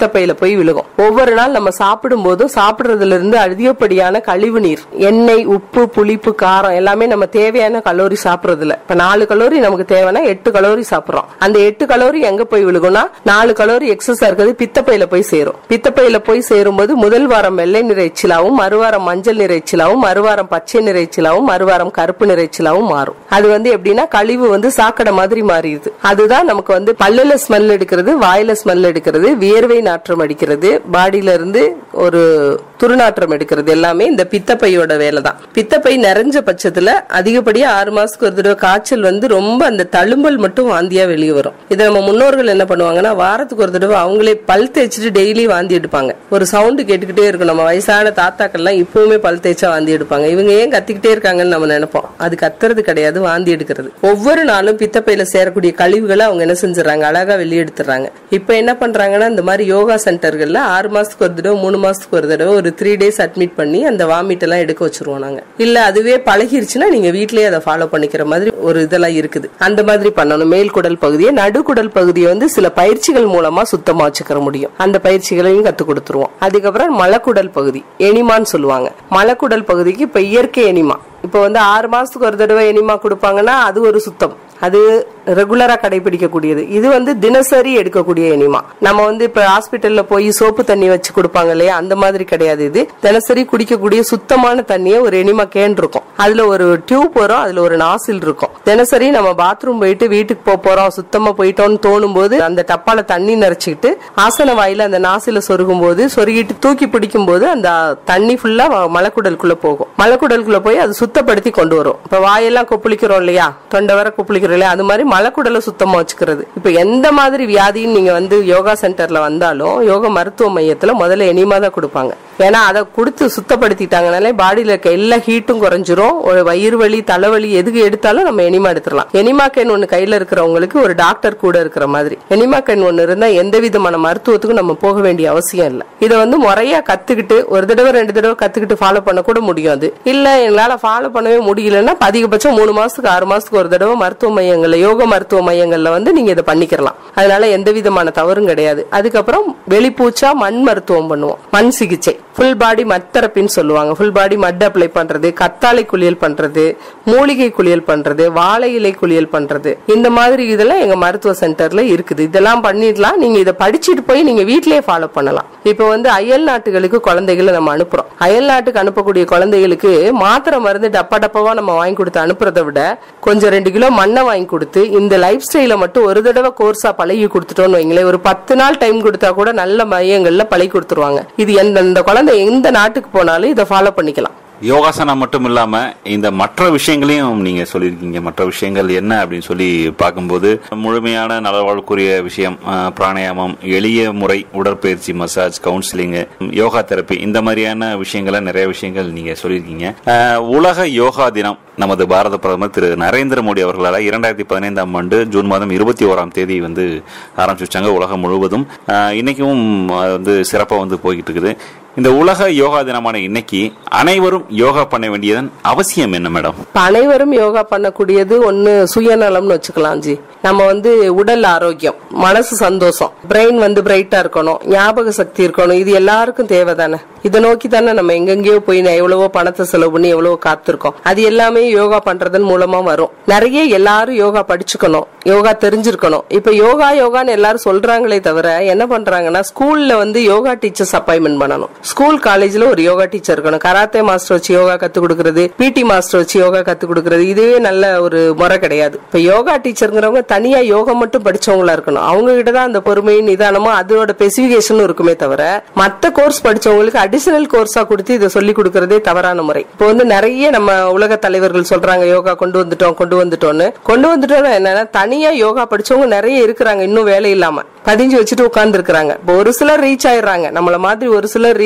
பித்தப்பையில போய் விழுகும். ஒவ்வொரு நாள் நம்ம சாப்பிடும் போதும் சாப்பிடுறதுல இருந்து அதிகப்படியான கழிவு நீர், எண்ணெய், உப்பு, புளிப்பு, காரம் எல்லாமே நம்ம தேவையான கலோரி சாப்பிடுறதுல. இப்ப நாலு கலோரி நமக்கு தேவைன்னா எட்டு கலோரி சாப்பிடுறோம். அந்த எட்டு கலோரி எங்க போய் விழுகும்னா நாலு கலோரி எக்ஸஸா இருக்கிறது பித்தப்பையில போய் சேரும். பித்தப்பையில போய் சேரும் போது முதல் வாரம் வெள்ளை நிற எச்சிலாவும், மறுவாரம் மஞ்சள் நிற எச்சிலாவும், மறுவாரம் பச்சை நிற எச்சிலாவும், மறுவாரம் கருப்பு நிற எச்சிலாவும் மாறும். அது வந்து எப்படின்னா கழிவு வந்து சாக்கடை மாதிரி மாறிடுது. அதுதான் நமக்கு வந்து பல்லுல ஸ்மெல் எடுக்கிறது, வாயில ஸ்மெல் எடுக்கிறது, வியர்வை நாற்றம் அடிக்கிறது, பாடியில இருந்து ஒரு துர்நாற்றம் எடுக்கிறது எல்லாமே இந்த பித்தப்பையோட வேலை தான். பித்தப்பை நிறைஞ்ச பட்சத்துல அதிகப்படியா ஆறு மாசத்துக்கு ஒரு தடவை காய்ச்சல் வந்து ரொம்ப அந்த தழும்பல் மட்டும் வாந்தியா வெளியே வரும். இதை நம்ம முன்னோர்கள் என்ன பண்ணுவாங்கன்னா வாரத்துக்கு ஒரு தடவை அவங்களே பல் தேய்ச்சிட்டு டெய்லி வாந்தி எடுப்பாங்க. ஒரு சவுண்டு கேட்டுக்கிட்டே இருக்கும். நம்ம வயசான தாத்தாக்கள்லாம் இப்பவுமே பல் தேய்ச்சா வாந்தி எடுப்பாங்க. இவங்க ஏன் கத்திக்கிட்டே இருக்காங்கன்னு நம்ம நினைப்போம். அது கத்துறது கிடையாது, வாந்தி எடுக்கிறது. ஒவ்வொரு நாளும் பித்தப்பையில சேரக்கூடிய கழிவுகளை அவங்க என்ன செஞ்சுறாங்க, அழகா வெளியெடுத்துறாங்க. இப்ப என்ன பண்றாங்கன்னா இந்த மாதிரி யோகா சென்டர்கள்ல ஆறு மாசத்துக்கு ஒரு தடவை மூணு மாசத்துக்கு ஒரு தடவை ஒரு த்ரீ டேஸ் அட்மிட் பண்ணி அந்த வாமிட் எல்லாம் எடுக்க வச்சிருவோம் நாங்க. இல்ல அதுவே பழகிருச்சுன்னா நீங்க வீட்லயே அதை ஃபாலோ பண்ணிக்கிற மாதிரி ஒரு இதெல்லாம் இருக்குது. அந்த மாதிரி பண்ணணும். மேல் குடல் பகுதியை, நடுக்குடல் பகுதியை வந்து சில பயிற்சிகள் மூலமா சுத்தமா வச்சுக்கிற முடியும். அந்த பயிற்சிகளையும் கத்து கொடுத்துருவோம். அதுக்கப்புறம் மலக்குடல் பகுதி, எனிமான்னு சொல்லுவாங்க. மலக்குடல் பகுதிக்கு இப்ப இயற்கை எனிமா, இப்ப வந்து ஆறு மாசத்துக்கு ஒரு தடவை எனிமா கொடுப்பாங்கன்னா அது ஒரு சுத்தம், அது ரெகுலரா கடைபிடிக்கக்கூடியது. இது வந்து தினசரி எடுக்கக்கூடிய எனிமா. நம்ம வந்து இப்ப ஹாஸ்பிட்டல்ல போய் சோப்பு தண்ணி வச்சு கொடுப்பாங்க இல்லையா, அந்த மாதிரி கிடையாது. இது தினசரி குடிக்கக்கூடிய சுத்தமான தண்ணியை ஒரு எனிமா கேன் இருக்கும். அதுல ஒரு டியூப் வரும், அதுல ஒரு நாசில் இருக்கும். தினசரி நம்ம பாத்ரூம் போயிட்டு வீட்டுக்கு போக போறோம், சுத்தமா போயிட்டோம்னு தோணும் போது அந்த டப்பால தண்ணி நிறைச்சிக்கிட்டு ஆசன வாயில அந்த நாசில சொருகும் போது சொருகிட்டு தூக்கி பிடிக்கும் போது அந்த தண்ணி ஃபுல்லா மலக்குடலுக்குள்ள போகும். மலக்குடலுக்குள்ள போய் அது சுத்தப்படுத்தி கொண்டு வரும். இப்ப வாயெல்லாம் கொப்பளிக்கிறோம் இல்லையா, தொண்டை வர கொப்பளிக்கிறோம், அது மாதிரி மலக்குடலை சுத்தமா வச்சுக்கிறது. இப்ப எந்த மாதிரி வியாதின்னு நீங்க வந்து யோகா சென்டர்ல வந்தாலும் யோகா மருத்துவ மையத்துல முதல்ல எனிமா தான் கொடுப்பாங்க. ஏன்னா அதை கொடுத்து சுத்தப்படுத்திட்டாங்கனாலே பாடியில இருக்க எல்லா ஹீட்டும் குறைஞ்சிரும். ஒரு வயிறு வலி, தலைவலி எதுக்கு எடுத்தாலும் நம்ம எனிமா எடுத்துடலாம். எனிமா கேன் ஒண்ணு கையில இருக்கிறவங்களுக்கு ஒரு டாக்டர் கூட இருக்கிற மாதிரி. எனிமா கேன் ஒண்ணு இருந்தா எந்த விதமான மருத்துவத்துக்கும் நம்ம போக வேண்டிய அவசியம் இல்லை. இதை வந்து முறையா கத்துக்கிட்டு ஒரு தடவை ரெண்டு தடவை கத்துக்கிட்டு ஃபாலோ பண்ண கூட முடியும். அது இல்ல எங்களால ஃபாலோ பண்ணவே முடியலன்னா அதிகபட்சம் மூணு மாசத்துக்கு ஆறு மாசத்துக்கு ஒரு தடவை மருத்துவ மையங்கள்ல, யோக மருத்துவ மையங்கள்ல வந்து நீங்க இதை பண்ணிக்கலாம். அதனால எந்த விதமான தவறும் கிடையாது. அதுக்கப்புறம் வெளிப்பூச்சா மண் மருத்துவம் பண்ணுவோம், மண் சிகிச்சை. ஃபுல் பாடி மட் தெரப்பின்னு சொல்லுவாங்க. ஃபுல் பாடி மட் அப்ளை பண்றது, கத்தாழை குளியல் பண்றது, மூலிகை குளியல் பண்றது, வாழை இலை குளியல் பண்றது, இந்த மாதிரி இதெல்லாம் எங்க மருத்துவ சென்டர்ல இருக்குது. இதெல்லாம் பண்ணிடலாம். நீங்க இதை படிச்சுட்டு போய் நீங்க வீட்லயே ஃபாலோ பண்ணலாம். இப்ப வந்து அயல் நாட்டுகளுக்கு குழந்தைகளை நம்ம அனுப்புறோம். அயல் நாட்டுக்கு அனுப்பக்கூடிய குழந்தைகளுக்கு மாத்திரை மருந்து டப்பா டப்பாவா நம்ம வாங்கி கொடுத்து அனுப்புறதை விட கொஞ்சம் ரெண்டு கிலோ மண்ணை வாங்கி கொடுத்து இந்த லைஃப் ஸ்டைல மட்டும் ஒரு தடவை கோர்ஸா பழகி கொடுத்துட்டோம்னு வைங்களேன், ஒரு பத்து நாள் டைம் கொடுத்தா கூட நல்ல மையங்கள்ல பழகி கொடுத்துருவாங்க. இது எந்த குழந்தை எந்த நாட்டுக்கு போனாலும் இதை ஃபாலோ பண்ணிக்கலாம்.
யோகாசனம் மட்டும் இல்லாம இந்த மற்ற விஷயங்களையும் நீங்க சொல்லியிருக்கீங்க. மற்ற விஷயங்கள் என்ன அப்படின்னு சொல்லி பார்க்கும்போது முழுமையான நலவாழ்வுக்குரிய விஷயம் பிராணாயாமம், எளிய முறை உடற்பயிற்சி, மசாஜ், கவுன்சிலிங், யோகா தெரப்பி, இந்த மாதிரியான விஷயங்களை நிறைய விஷயங்கள் நீங்க சொல்லியிருக்கீங்க. உலக யோகா தினம் நமது பாரத பிரதமர் திரு நரேந்திர மோடி அவர்களால் இரண்டாயிரத்தி பதினைந்தாம் ஆண்டு ஜூன் மாதம் இருபத்தி ஓராம் தேதி வந்து ஆரம்பிச்சு வச்சாங்க. உலகம் முழுவதும் இன்னைக்கும் வந்து சிறப்பா வந்து போய்கிட்டு இருக்குது. இந்த உலக யோகா தினமான இன்னைக்கு அனைவரும் யோகா பண்ண வேண்டியதன் அவசியம் என்ன மேடம்?
அனைவரும் யோகா பண்ணக்கூடியது ஒண்ணு சுயநலம்னு வச்சுக்கலாம் ஜி. நம்ம வந்து உடல் ஆரோக்கியம், மனசு சந்தோஷம், பிரெயின் வந்து பிரைட்டா இருக்கணும், ஞாபக சக்தி இருக்கணும். இது எல்லாருக்கும் தேவைதானே. இதை நோக்கி தானே நம்ம எங்கெங்கயோ போய் எவ்வளவோ பணத்தை செலவு பண்ணி எவ்வளவோ காத்திருக்கோம். அது எல்லாமே யோகா பண்றதன் மூலமா வரும். நிறைய எல்லாரும் யோகா படிச்சுக்கணும், யோகா தெரிஞ்சிருக்கணும். இப்ப யோகா யோகான்னு எல்லாரும் சொல்றாங்களே தவிர என்ன பண்றாங்கன்னா ஸ்கூல்ல வந்து யோகா டீச்சர்ஸ் அப்பாயின்மெண்ட் பண்ணணும். ஸ்கூல் காலேஜ்ல ஒரு யோகா டீச்சர் இருக்கணும். கராத்தே மாஸ்டர் வச்சு யோகா கத்து கொடுக்கறது, பிடி மாஸ்டர் வச்சு யோகா கத்து கொடுக்கறது, இதுவே நல்ல ஒரு முறை கிடையாது. இப்ப யோகா டீச்சருங்கிறவங்க தனியா யோகா மட்டும் படிச்சவங்களா இருக்கணும். அவங்க கிட்டதான் அந்த பொறுமை, நிதானமும் அதோட ஸ்பெசிபிகேஷனும் இருக்குமே தவிர மத்த கோர்ஸ் படிச்சவங்களுக்கு அடிஷனல் கோர்ஸா கொடுத்து இதை சொல்லி கொடுக்கறதே தவறான முறை. இப்போ வந்து நிறைய நம்ம உலக தலைவர்கள் சொல்றாங்க யோகா கொண்டு வந்துட்டோம் கொண்டு வந்துட்டோம்னு. கொண்டு வந்துட்டோம் என்னன்னா தனியா யோகா படிச்சவங்க நிறைய இருக்கிறாங்க, இன்னும் வேலை இல்லாம பதிஞ்சு வச்சுட்டு உட்கார்ந்து இருக்கிறாங்க. இப்போ ஒரு சிலர் ரீச் ஆயிடுறாங்க, நம்மள மாதிரி ஒரு சிலர் ரீச்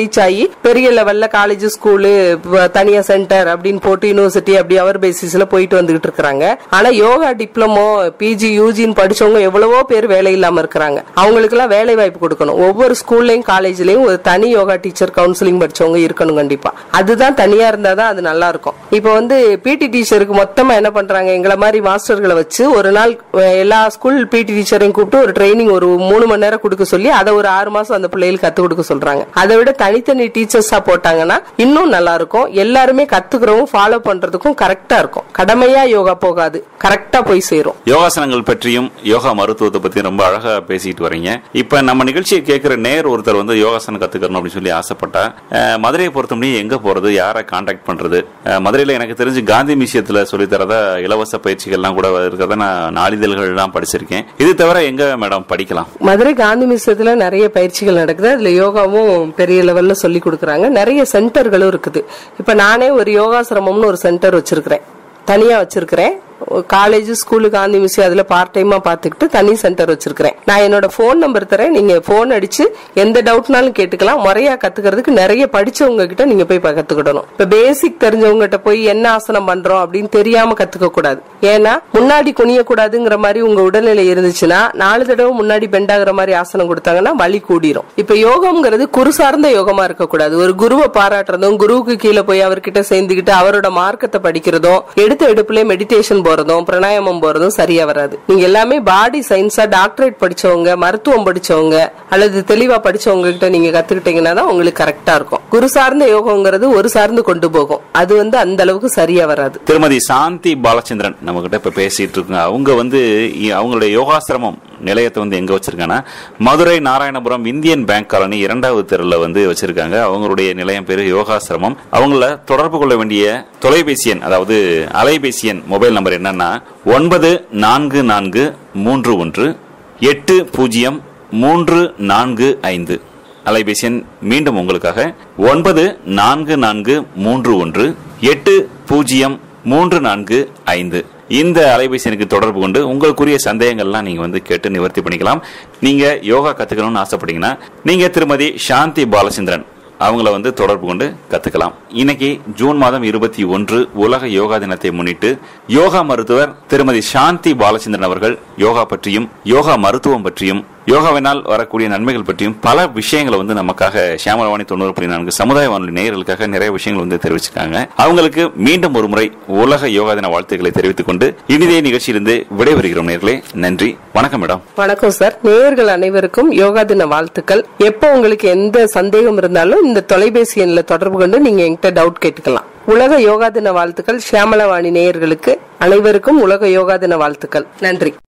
ரீச் ஆகி பெரிய லெவல்ல காலேஜ் ஸ்கூலு தனியா சென்டர் அப்படின்னு போட்டு யூனிவர்சிட்டி அப்படி அவர் பேசிஸ்ல போயிட்டு வந்துகிட்டு இருக்காங்க. ஆனா யோகா டிப்ளமோ பிஜி யூஜின்னு படிச்சவங்க எவ்வளவோ பேர் வேலை இல்லாம இருக்கிறாங்க. அவங்களுக்கு எல்லாம் வேலை வாய்ப்பு கொடுக்கணும். ஒவ்வொரு ஸ்கூல்லயும் காலேஜ்லயும் ஒரு தனி யோகா டீச்சர் கவுன்சிலிங் படிச்சவங்க இருக்கணும் கண்டிப்பா. அதுதான் தனியா இருந்தாதான் அது நல்லா இருக்கும். இப்ப வந்து பிடி டீச்சருக்கு மொத்தமா என்ன பண்றாங்க, எங்களை மாதிரி மாஸ்டர்களை வச்சு ஒரு நாள் எல்லா ஸ்கூல் பிடி டீச்சரையும் கூப்பிட்டு ஒரு ட்ரைனிங் ஒரு மூணு மணி நேரம் கொடுக்க சொல்லி அதை ஒரு ஆறு மாசம் அந்த பிள்ளைகளுக்கு கத்து கொடுக்க சொல்றாங்க. அதை விட தனித்தனி டீச்சர்ஸா போட்டாங்கன்னா இன்னும் நல்லா இருக்கும். எல்லாருமே கத்துக்கிறவும் ஃபாலோ பண்றதுக்கும் கரெக்டா இருக்கும். கடமையா யோகா போகாது, கரெக்டா போய் சேரும்.
யோகாசனங்கள் பற்றியும் யோகா மருத்துவத்தை பத்தியும் ரொம்ப அழகா பேசிட்டு வரீங்க. இப்ப நம்ம நிகழ்ச்சியை கேட்கிற நேர் ஒருத்தர் வந்து யோகாசனம் கத்துக்கணும் அப்படின்னு சொல்லி ஆசைப்பட்டா மதுரையை பொறுத்தவரையும் எங்க போறது, யாரை கான்டாக்ட் பண்றது? மதுரையில எனக்கு தெரிஞ்சு காந்தி மியூசியத்துல சொல்லித்தரதா இலவச பயிற்சிகள்லாம் கூட இருக்கிறத நான் நாளிதழ்கள் எல்லாம் படிச்சிருக்கேன். இது தவிர எங்க மேடம் படிக்கலாம்?
மதுரை காந்தி மியூசியத்துல நிறைய பயிற்சிகள் நடக்குது. அதுல யோகாவும் பெரிய லெவல்ல சொல்லி கொடுக்கறாங்க. நிறைய சென்டர்களும் இருக்குது. இப்ப நானே ஒரு யோகாசிரமம்னு ஒரு சென்டர் வச்சிருக்கிறேன், தனியா வச்சிருக்கிறேன். காலேஜ் ஸ்கூலு காந்தி மியூசியம் அதுல பார்ட் டைமா பாத்துக்கிட்டு தனி சென்டர் வச்சிருக்கிறேன். நான் என்னோட போன் நம்பர் தரேன், நீங்க போன் அடிச்சு எந்த டவுட்னாலும் கேட்டுக்கலாம். முறையா கத்துக்கிறதுக்கு நிறைய படிச்சவங்க கிட்ட நீங்க போய் கத்துக்கிடணும். இப்ப பேசிக் தெரிஞ்சவங்க கிட்ட போய் என்ன ஆசனம் பண்றோம் அப்படின்னு தெரியாம கத்துக்க கூடாது. ஏன்னா முன்னாடி குனிய கூடாதுங்கிற மாதிரி உங்க உடல்நிலை இருந்துச்சுன்னா நாலு தடவை முன்னாடி பெண்ட் ஆகுற மாதிரி ஆசனம் கொடுத்தாங்கன்னா வலி கூடிரும். இப்ப யோகம்ங்கிறது குரு சார்ந்த யோகமா இருக்கக்கூடாது. ஒரு குருவை பாராட்டுறதும், குருவுக்கு கீழே போய் அவர்கிட்ட சேர்ந்துகிட்டு அவரோட மார்க்கத்தை படிக்கிறதும், எடுத்த எடுப்புல மெடிடேஷன் போறதும் பிராணாயாமம் போறதும் சரியா வராது. நீங்க எல்லாமே பாடி சயின்ஸா டாக்டரேட் படிச்சவங்க, மருத்துவம் படிச்சவங்க அல்லது தெளிவா படிச்சவங்க கிட்ட நீங்க கத்துக்கிட்டீங்கன்னா தான் உங்களுக்கு கரெக்டா இருக்கும். குரு சார்ந்த யோகம்ங்கிறது ஒரு சார்ந்து கொண்டு போகும். அது வந்து அந்த அளவுக்கு சரியா வராது.
திருமதி சாந்தி பாலச்சந்திரன் நம்ம கிட்ட இப்ப பேசிட்டு இருக்காங்க. அவங்க வந்து அவங்களுடைய யோகாசிரமம் நிலையத்தை வந்து எங்க வச்சிருக்காங்கன்னா Madurai Narayanapuram Indian bank colony இரண்டாவது தெருல வந்து வச்சிருக்காங்க. அவங்களுடைய நிலையம் பேரு யோகாசிரமம். அவங்கள தொடர்பு கொள்ள வேண்டிய தொலைபேசி எண், அதாவது அலைபேசி எண், மொபைல் நம்பர் என்னன்னா ஒன்பது நான்கு நான்கு மூன்று ஒன்று எட்டு பூஜ்ஜியம் மூன்று நான்கு ஐந்து. அலைபேசி எண் மீண்டும் உங்களுக்காக ஒன்பது நான்கு நான்கு மூன்று ஒன்று எட்டு பூஜ்ஜியம் மூன்று நான்கு ஐந்து. இந்த அலைபேசிக்கு தொடர்பு கொண்டு உங்களுக்குரிய சந்தேகங்கள்லாம் நீங்க வந்து கேட்டு நிவர்த்தி பண்ணிக்கலாம். நீங்க யோகா கத்துக்கணும்னு ஆசைப்பட்டீங்கன்னா நீங்க திருமதி சாந்தி பாலச்சந்திரன் அவங்கள வந்து தொடர்பு கொண்டு கத்துக்கலாம். இன்னைக்கு ஜூன் மாதம் இருபத்தி ஒன்று உலக யோகா தினத்தை முன்னிட்டு யோகா மருத்துவர் திருமதி சாந்தி பாலச்சந்திரன் அவர்கள் யோகா பற்றியும் யோகா மருத்துவம் பற்றியும் யோகாவினால் வரக்கூடிய நன்மைகள் பற்றியும் பல விஷயங்களை வந்து நமக்காக ஷியாமலவாணி தொண்ணூறு புள்ளி நான்கு சமுதாய வானொலி நேயர்களுக்காக நிறைய விஷயங்கள் வந்து தெரிவிச்சிருக்காங்க. அவங்களுக்கு மீண்டும் ஒரு முறை உலக யோகா தின வாழ்த்துக்களை தெரிவித்துக் கொண்டு இனிதே நிகழ்ச்சியிலிருந்து விடைபெறுகிறோம். நேயர்களே, நன்றி, வணக்கம் மேடம்.
வணக்கம் சார். நேயர்கள் அனைவருக்கும் யோகா தின வாழ்த்துக்கள். எப்போ உங்களுக்கு எந்த சந்தேகம் இருந்தாலும் இந்த தொலைபேசி எண்ணில தொடர்பு கொண்டு நீங்க என்கிட்ட டவுட் கேட்டுக்கலாம். உலக யோகா தின வாழ்த்துக்கள். ஷியாமலவாணி நேயர்களுக்கு அனைவருக்கும் உலக யோகா தின வாழ்த்துக்கள். நன்றி.